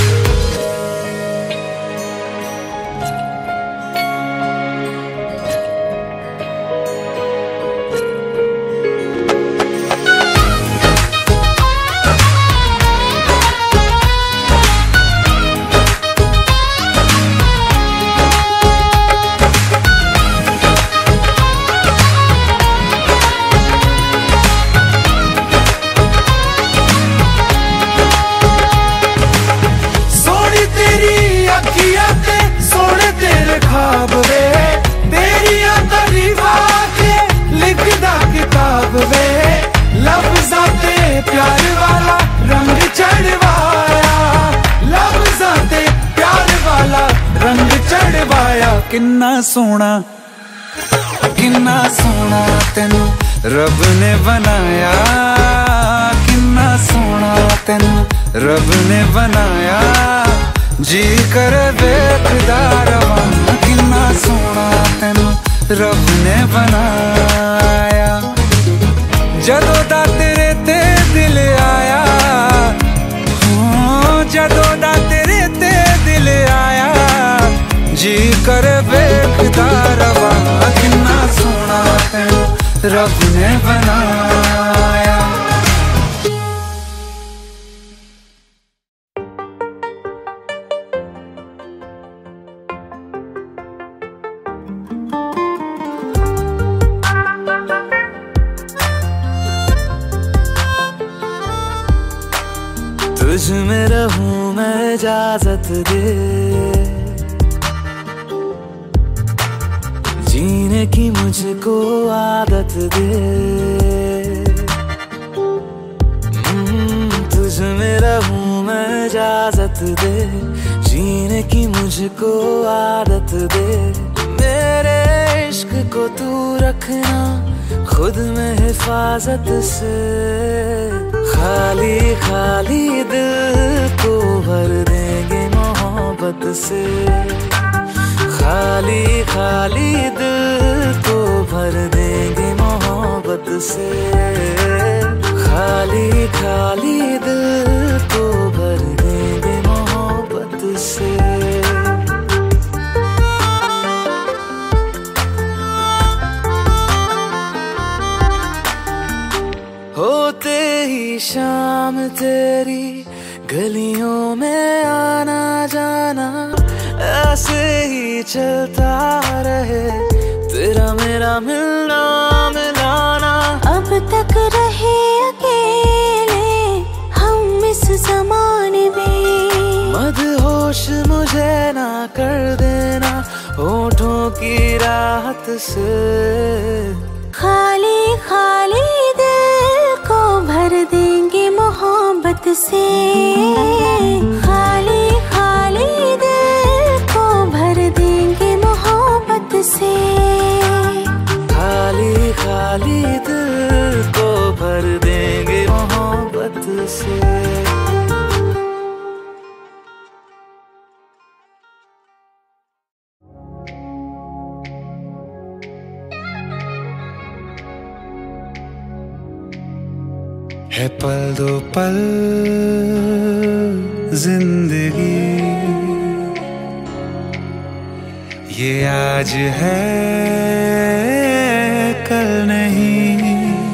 प्यार वाला रंग चढ़वाया लफ्ज़ां ते प्यार वाला रंग चढ़वाया किन्ना सोना किन्ना सोना तेनू रब ने बनाया किन्ना सोना तेनू रब ने बनाया जी कर वेखदा रवां किन्ना सोना तेनू रब ने बनाया। जदों दा तेरे ते दिल आया जदों दा तेरे ते दिल आया जी कर वेखदा रवां किन्ना सोना तेनू रब ने बनाया। तुझ में रहूं मैं इजाजत दे जीने की मुझको आदत दे तुझ में रहूं मैं इजाजत दे जीने की मुझको आदत दे मेरे इश्क को तू रखना खुद में हिफाजत से खाली खाली दिल को भर देंगे मोहब्बत से खाली खाली दिल को भर देंगे मोहब्बत से खाली खाली दिल को भर देंगे मोहब्बत से। होते ही शाम तेरी गलियों में आना जाना ऐसे ही चलता रहे तेरा मेरा मिलना मिलाना अब तक रहे अकेले हम इस जमाने में मदहोश मुझे ना कर देना होठों की राहत से खाली खाली दिल को भर देंगे मोहब्बत से खाली खाली दिल को भर देंगे मोहब्बत से खाली खाली दिल को भर देंगे मोहब्बत से। है पल दो पल जिंदगी ये आज है कल नहीं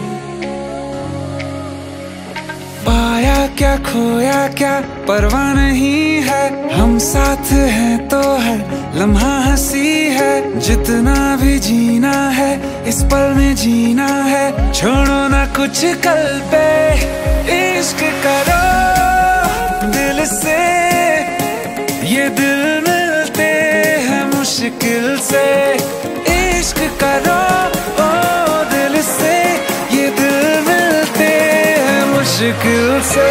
पाया क्या खोया क्या परवाह नहीं है हम साथ हैं तो है लम्हा हंसी है जितना भी जीना है इस पल में जीना है छोड़ो ना कुछ कल पे इश्क करो दिल से ये दिल मिलते हैं मुश्किल से इश्क करो ओ दिल से ये दिल मिलते हैं मुश्किल से।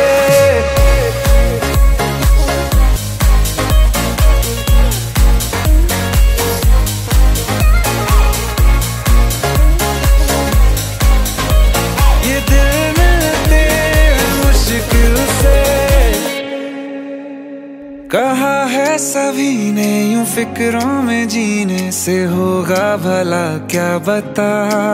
सभी ने यूं फिक्रों में जीने से होगा भला क्या बता।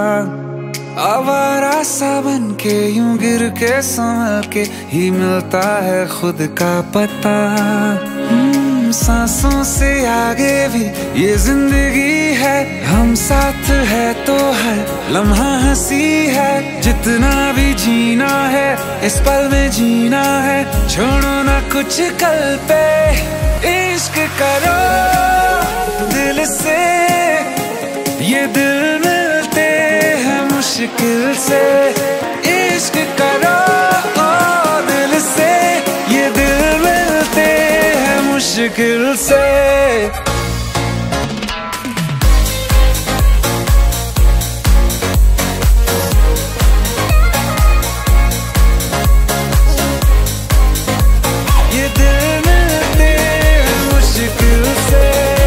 आवारा सा बन के यूं गिर के संभल के ही मिलता है खुद का पता। सांसों से आगे भी ये जिंदगी है, हम साथ है तो है लम्हा हंसी है। जितना भी जीना है इस पल में जीना है, छोड़ो ना कुछ कल पे। इश्क करो दिल से, ये दिल मिलते हैं मुश्किल से। इश्क करो दिल से, ये दिल मिलते हैं मुश्किल से। ये दिल मिलते हैं मुश्किल से।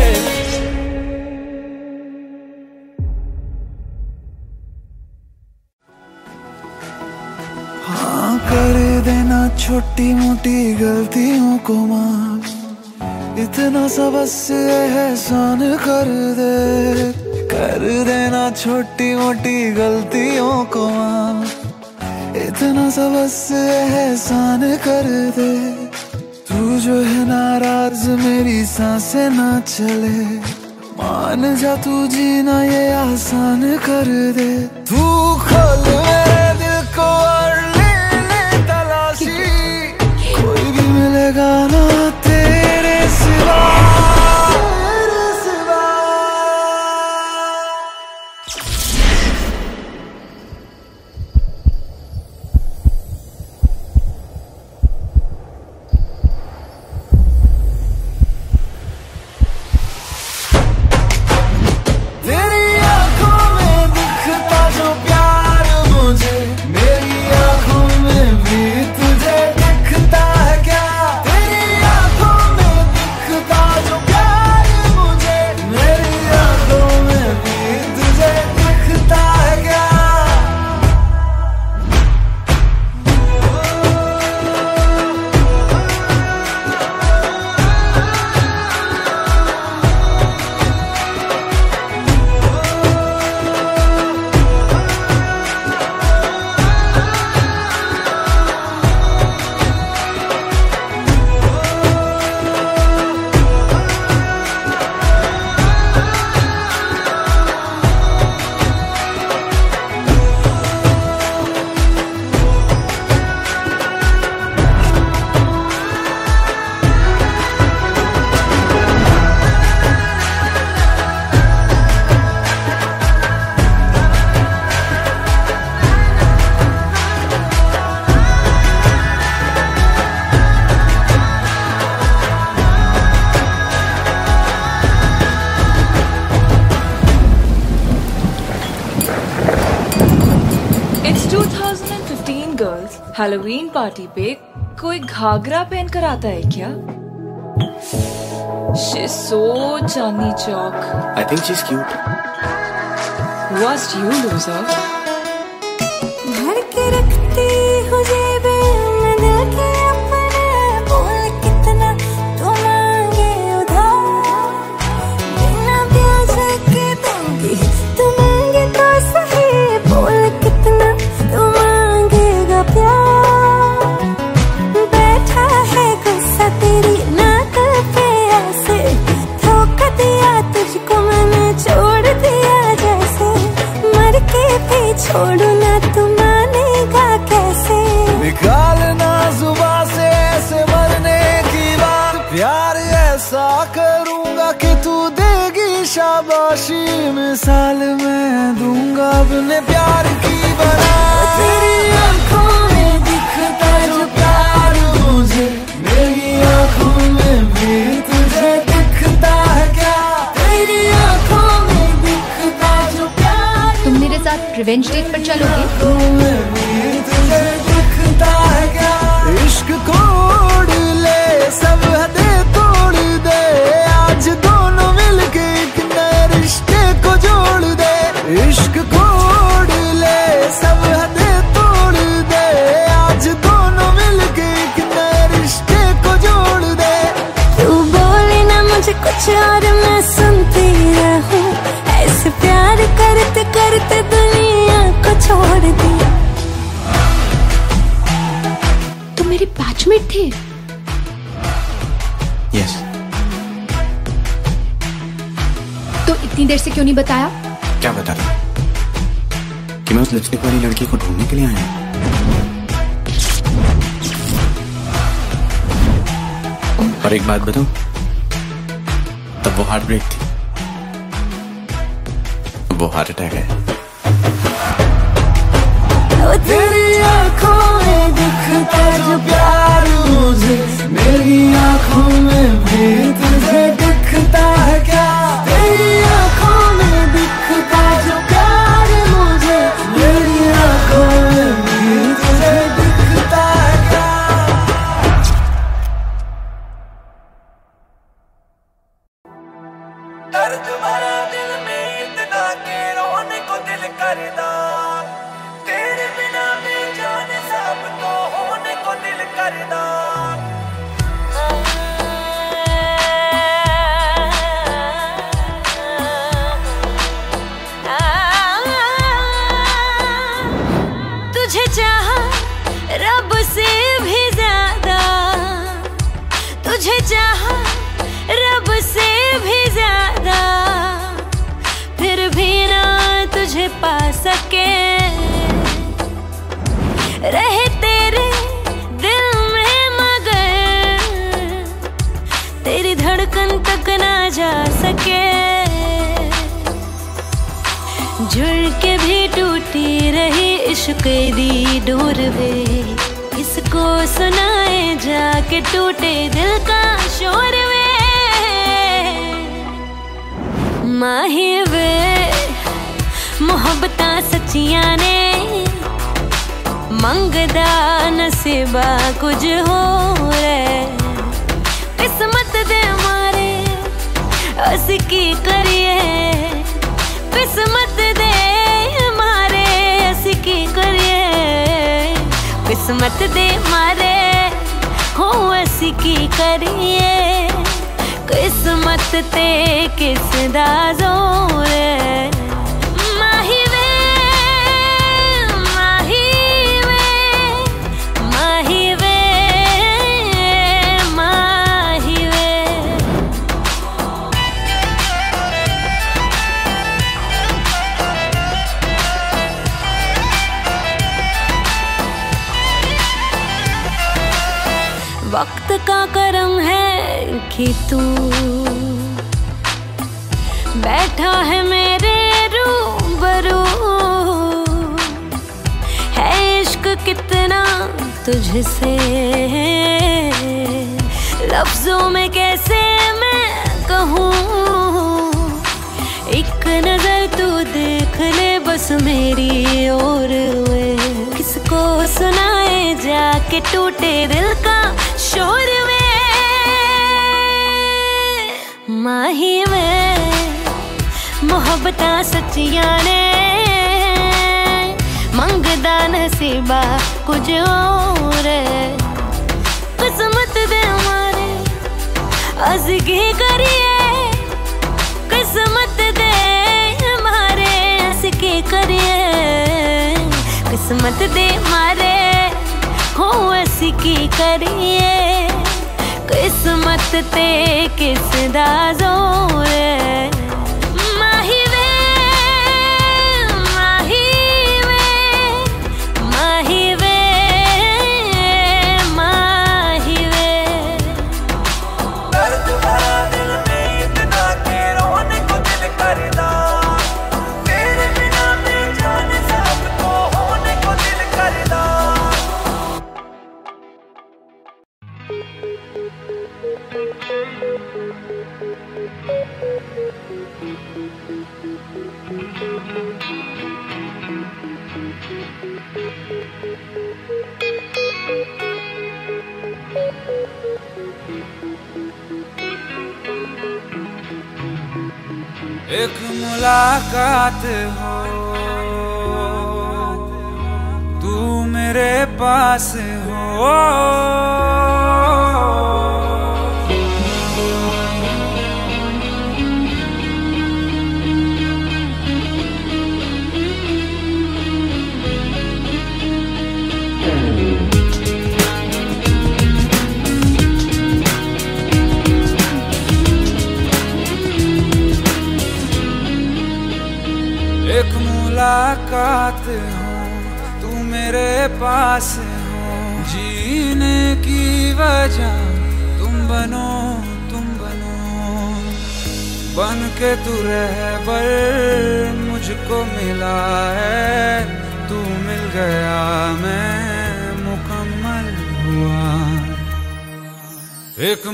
हाँ कर देना छोटी मोटी गलतियों को माफ, इतना सा बस एहसान कर दे। कर देना छोटी मोटी गलतियों को माफ, इतना सा बस एहसान कर दे। तू जो है नाराज मेरी सांसें ना चले, मान जा तू जीना ये आसान कर दे। तू खोल मेरे दिल को और ले ले तलाशी, कोई भी मिलेगा ना तेरे सिवा। तेरी आंखों में दिखता जो प्यार मुझे, मेरी आंखों में भी तुझे दिखता है क्या। तेरी आंखों में दिखता जो प्यार मुझे, मेरी आंखों में भी तुझे दिखता है क्या। It's two thousand fifteen girls. Halloween party पे कोई घाघरा पहन कर आता है क्या? She's so Chandni Chowk. I think she's cute. Worst you loser. भर के रखती हूँ जेबे में दिल के अपने, बोल कितना तू मांगे उधार। बिना ब्याज के दूंगी तू मांगे तो सही, बोल कितना तू मांगेगा प्यार। बैठा है गुस्सा तेरी नाक पे ऐसे, धोखा दिया तुझको मैंने छोड़ दिया जैसे। मर के भी छोड़ू ना तू मानेगा कैसे। निकालना जुबान से ऐसे मरने की बात, प्यार ऐसा करूंगा कि तू देगी शाबाशी। मिसाल मैं दूंगा अपने प्यार की बना। तेरी आंखों में दिखता जो प्यार मुझे, मेरी आंखों में भी तुझे दिखता है क्या। तेरी आंखों में दिखता जो प्यार, तुम मेरे साथ रिवेंज डेट पर चलोगे? आंखों में भी तुझे दिखता है क्या। इश्क कोड ले सब हदें तोड़ दे, आज दोनों मिलके एक नए रिश्ते को जोड़ दे। इश्क कोड ले सब हदें तोड़ दे, आज दोनों मिलके एक नए रिश्ते को जोड़ दे। तू बोले ना क्लासमेट थे? यस। तो इतनी देर से क्यों नहीं बताया? क्या बता रहा कि मैं उस लिपस्टिक वाली लड़की को ढूंढने के लिए आया हूँ। और एक बात बताऊं, तब वो हार्ट ब्रेक थी, वो हार्ट अटैक है। तेरी आंखों में दिखता जो प्यार मुझे, मेरी आंखों में भी तुझे दिखता है क्या? तेरी आंखों में दिखता जो प्यार मुझे, मेरी आंखों में भी तुझे दिखता है क्या? दर्द भरा दिल में इतना के रोने को दिल करदा, तेरे बिना बेजान सब तो होने को दिल करदा। तुझे चाहा रब से भी ज्यादा, तुझे चाहा रब से भी ज्यादा, फिर भी ना तुझे पा सके, रहे तेरे दिल में मगर तेरी धड़कन तक ना जा सके। जुड़ के भी टूटी रही इश्क दी डोर वे, किसको सुनाए जाके टूटे दिल का शोर वे। माही वे मोहब्बतां सच्चियां ने, मंगदा नसीबा कुछ हो रे, किस्मत दे मारे असी की करिए, किस्मत दे मारे असी की करिए, किस्मत दे मारे हो असी की करिए, किस्मत ते किस दा जोर है। माही वे माही वे माही वे माही वे। वक्त का करम है कि तू बैठा है मेरे रूबरू, है इश्क कितना तुझसे लफ्जों में कैसे मैं कहूँ, एक नजर तू देख ले बस मेरी ओर में, किसको सुनाए जाके टूटे दिल का शोर में। माही में मोहब्बतां सच्चियां ने, मंगदा नसीबा कुछ और, किस्मत दे मारे असी की करिए, किस्मत दे मारे असी की करिए, किस्मत दे मारे हो असी की करिए, किस्मत ते किस दा जोर है। माही वे माही वे माही वे माही वे। दर्द भरा दिल में इतना के रोने को दिल करदा, तेरे बिना बेजान सब तो होने को दिल करदा। एक मुलाकात हो तू मेरे पास हो, मुलाकात हो, तू मेरे पास हो, जीने की वजह तुम बनो, तुम बनो। बन के तू रहबर मुझको मिला है, तू मिल गया मैं मुकम्मल हुआ। एक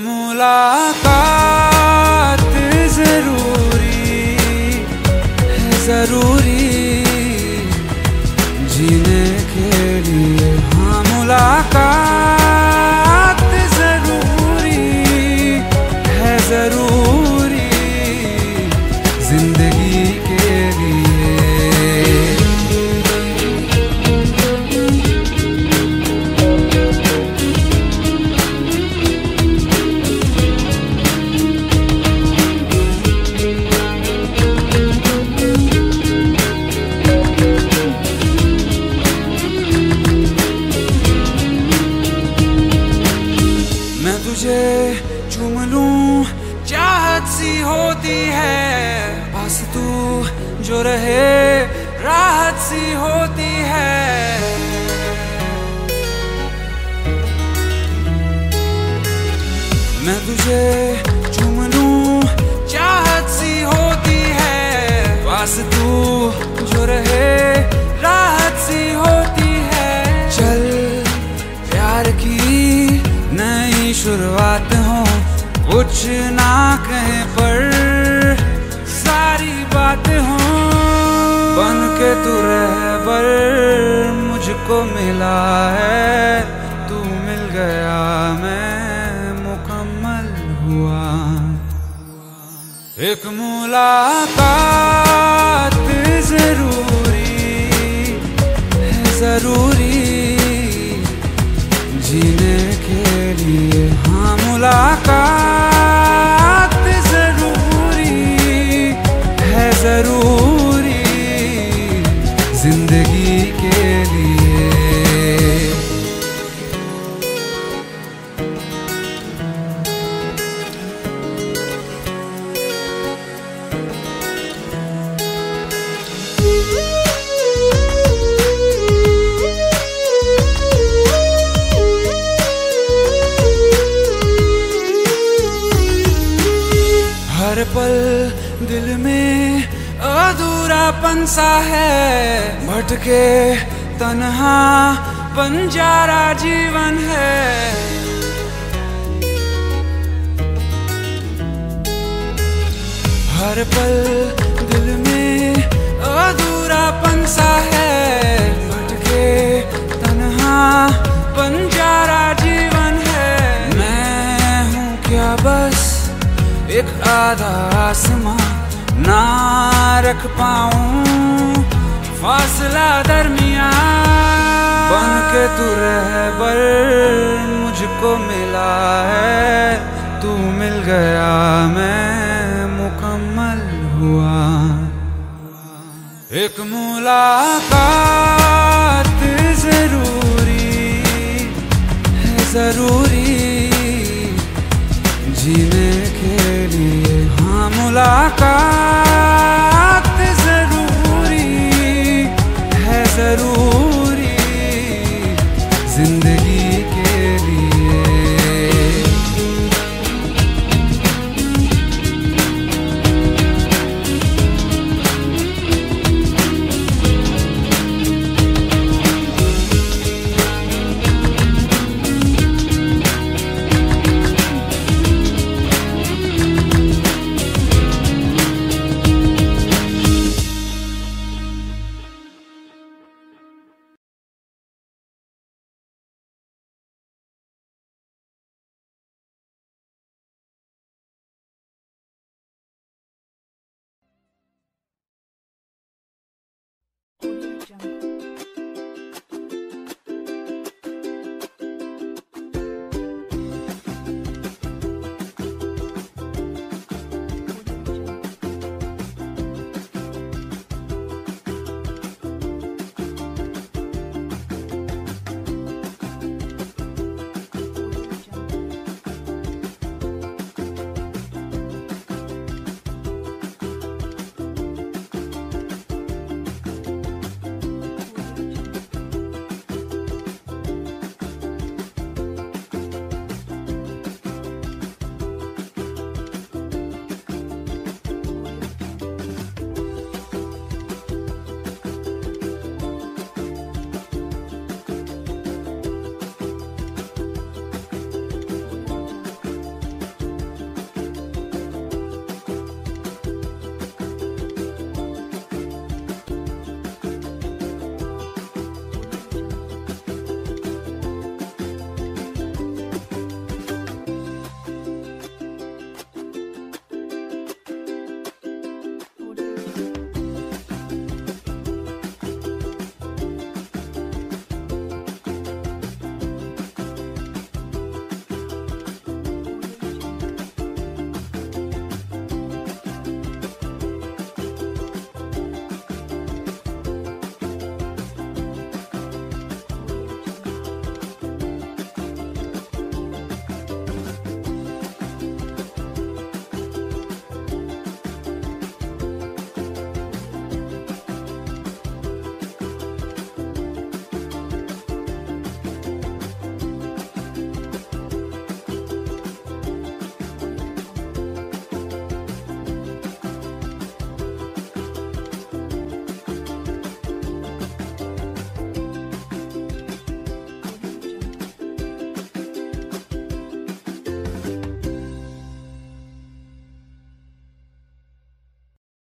मुलाकात जरूरी है, जरूरी जीने के लिए। हाँ मुलाकात जरूरी है, जरूरी जिंदगी के लिए। तुझे चूम लूं चाहत सी होती है, पास तू जो रहे राहत सी होती है। मैं तुझे चूम लूं चाहत सी होती है, पास तू जो रहे राहत सी होती है। चल प्यार की नई शुरुआत हो, कुछ ना कहे पर सारी बात हो। बन के तू रहबर मुझको मिला है, तू मिल गया मैं मुकम्मल हुआ। एक मुलाकात जरूरी है, जरूरी जीने के लिए। हाँ मुलाकात जरूरी है, जरूरी जिंदगी के लिए। हर पल दिल में अधूरापन सा है, भटके तन्हा बंजारा जीवन है। हर पल दिल में अधूरापन सा है, भटके तन्हा बंजारा जीवन है। मैं हूँ क्या बस एक आधा आसमां, ना रख पाऊं फासला दरमियां। बन के तू रहबर मुझको मिला है, तू मिल गया मैं मुकम्मल हुआ। एक मुलाकात जरूरी है, जरूरी जीने के लिए। हाँ मुलाकात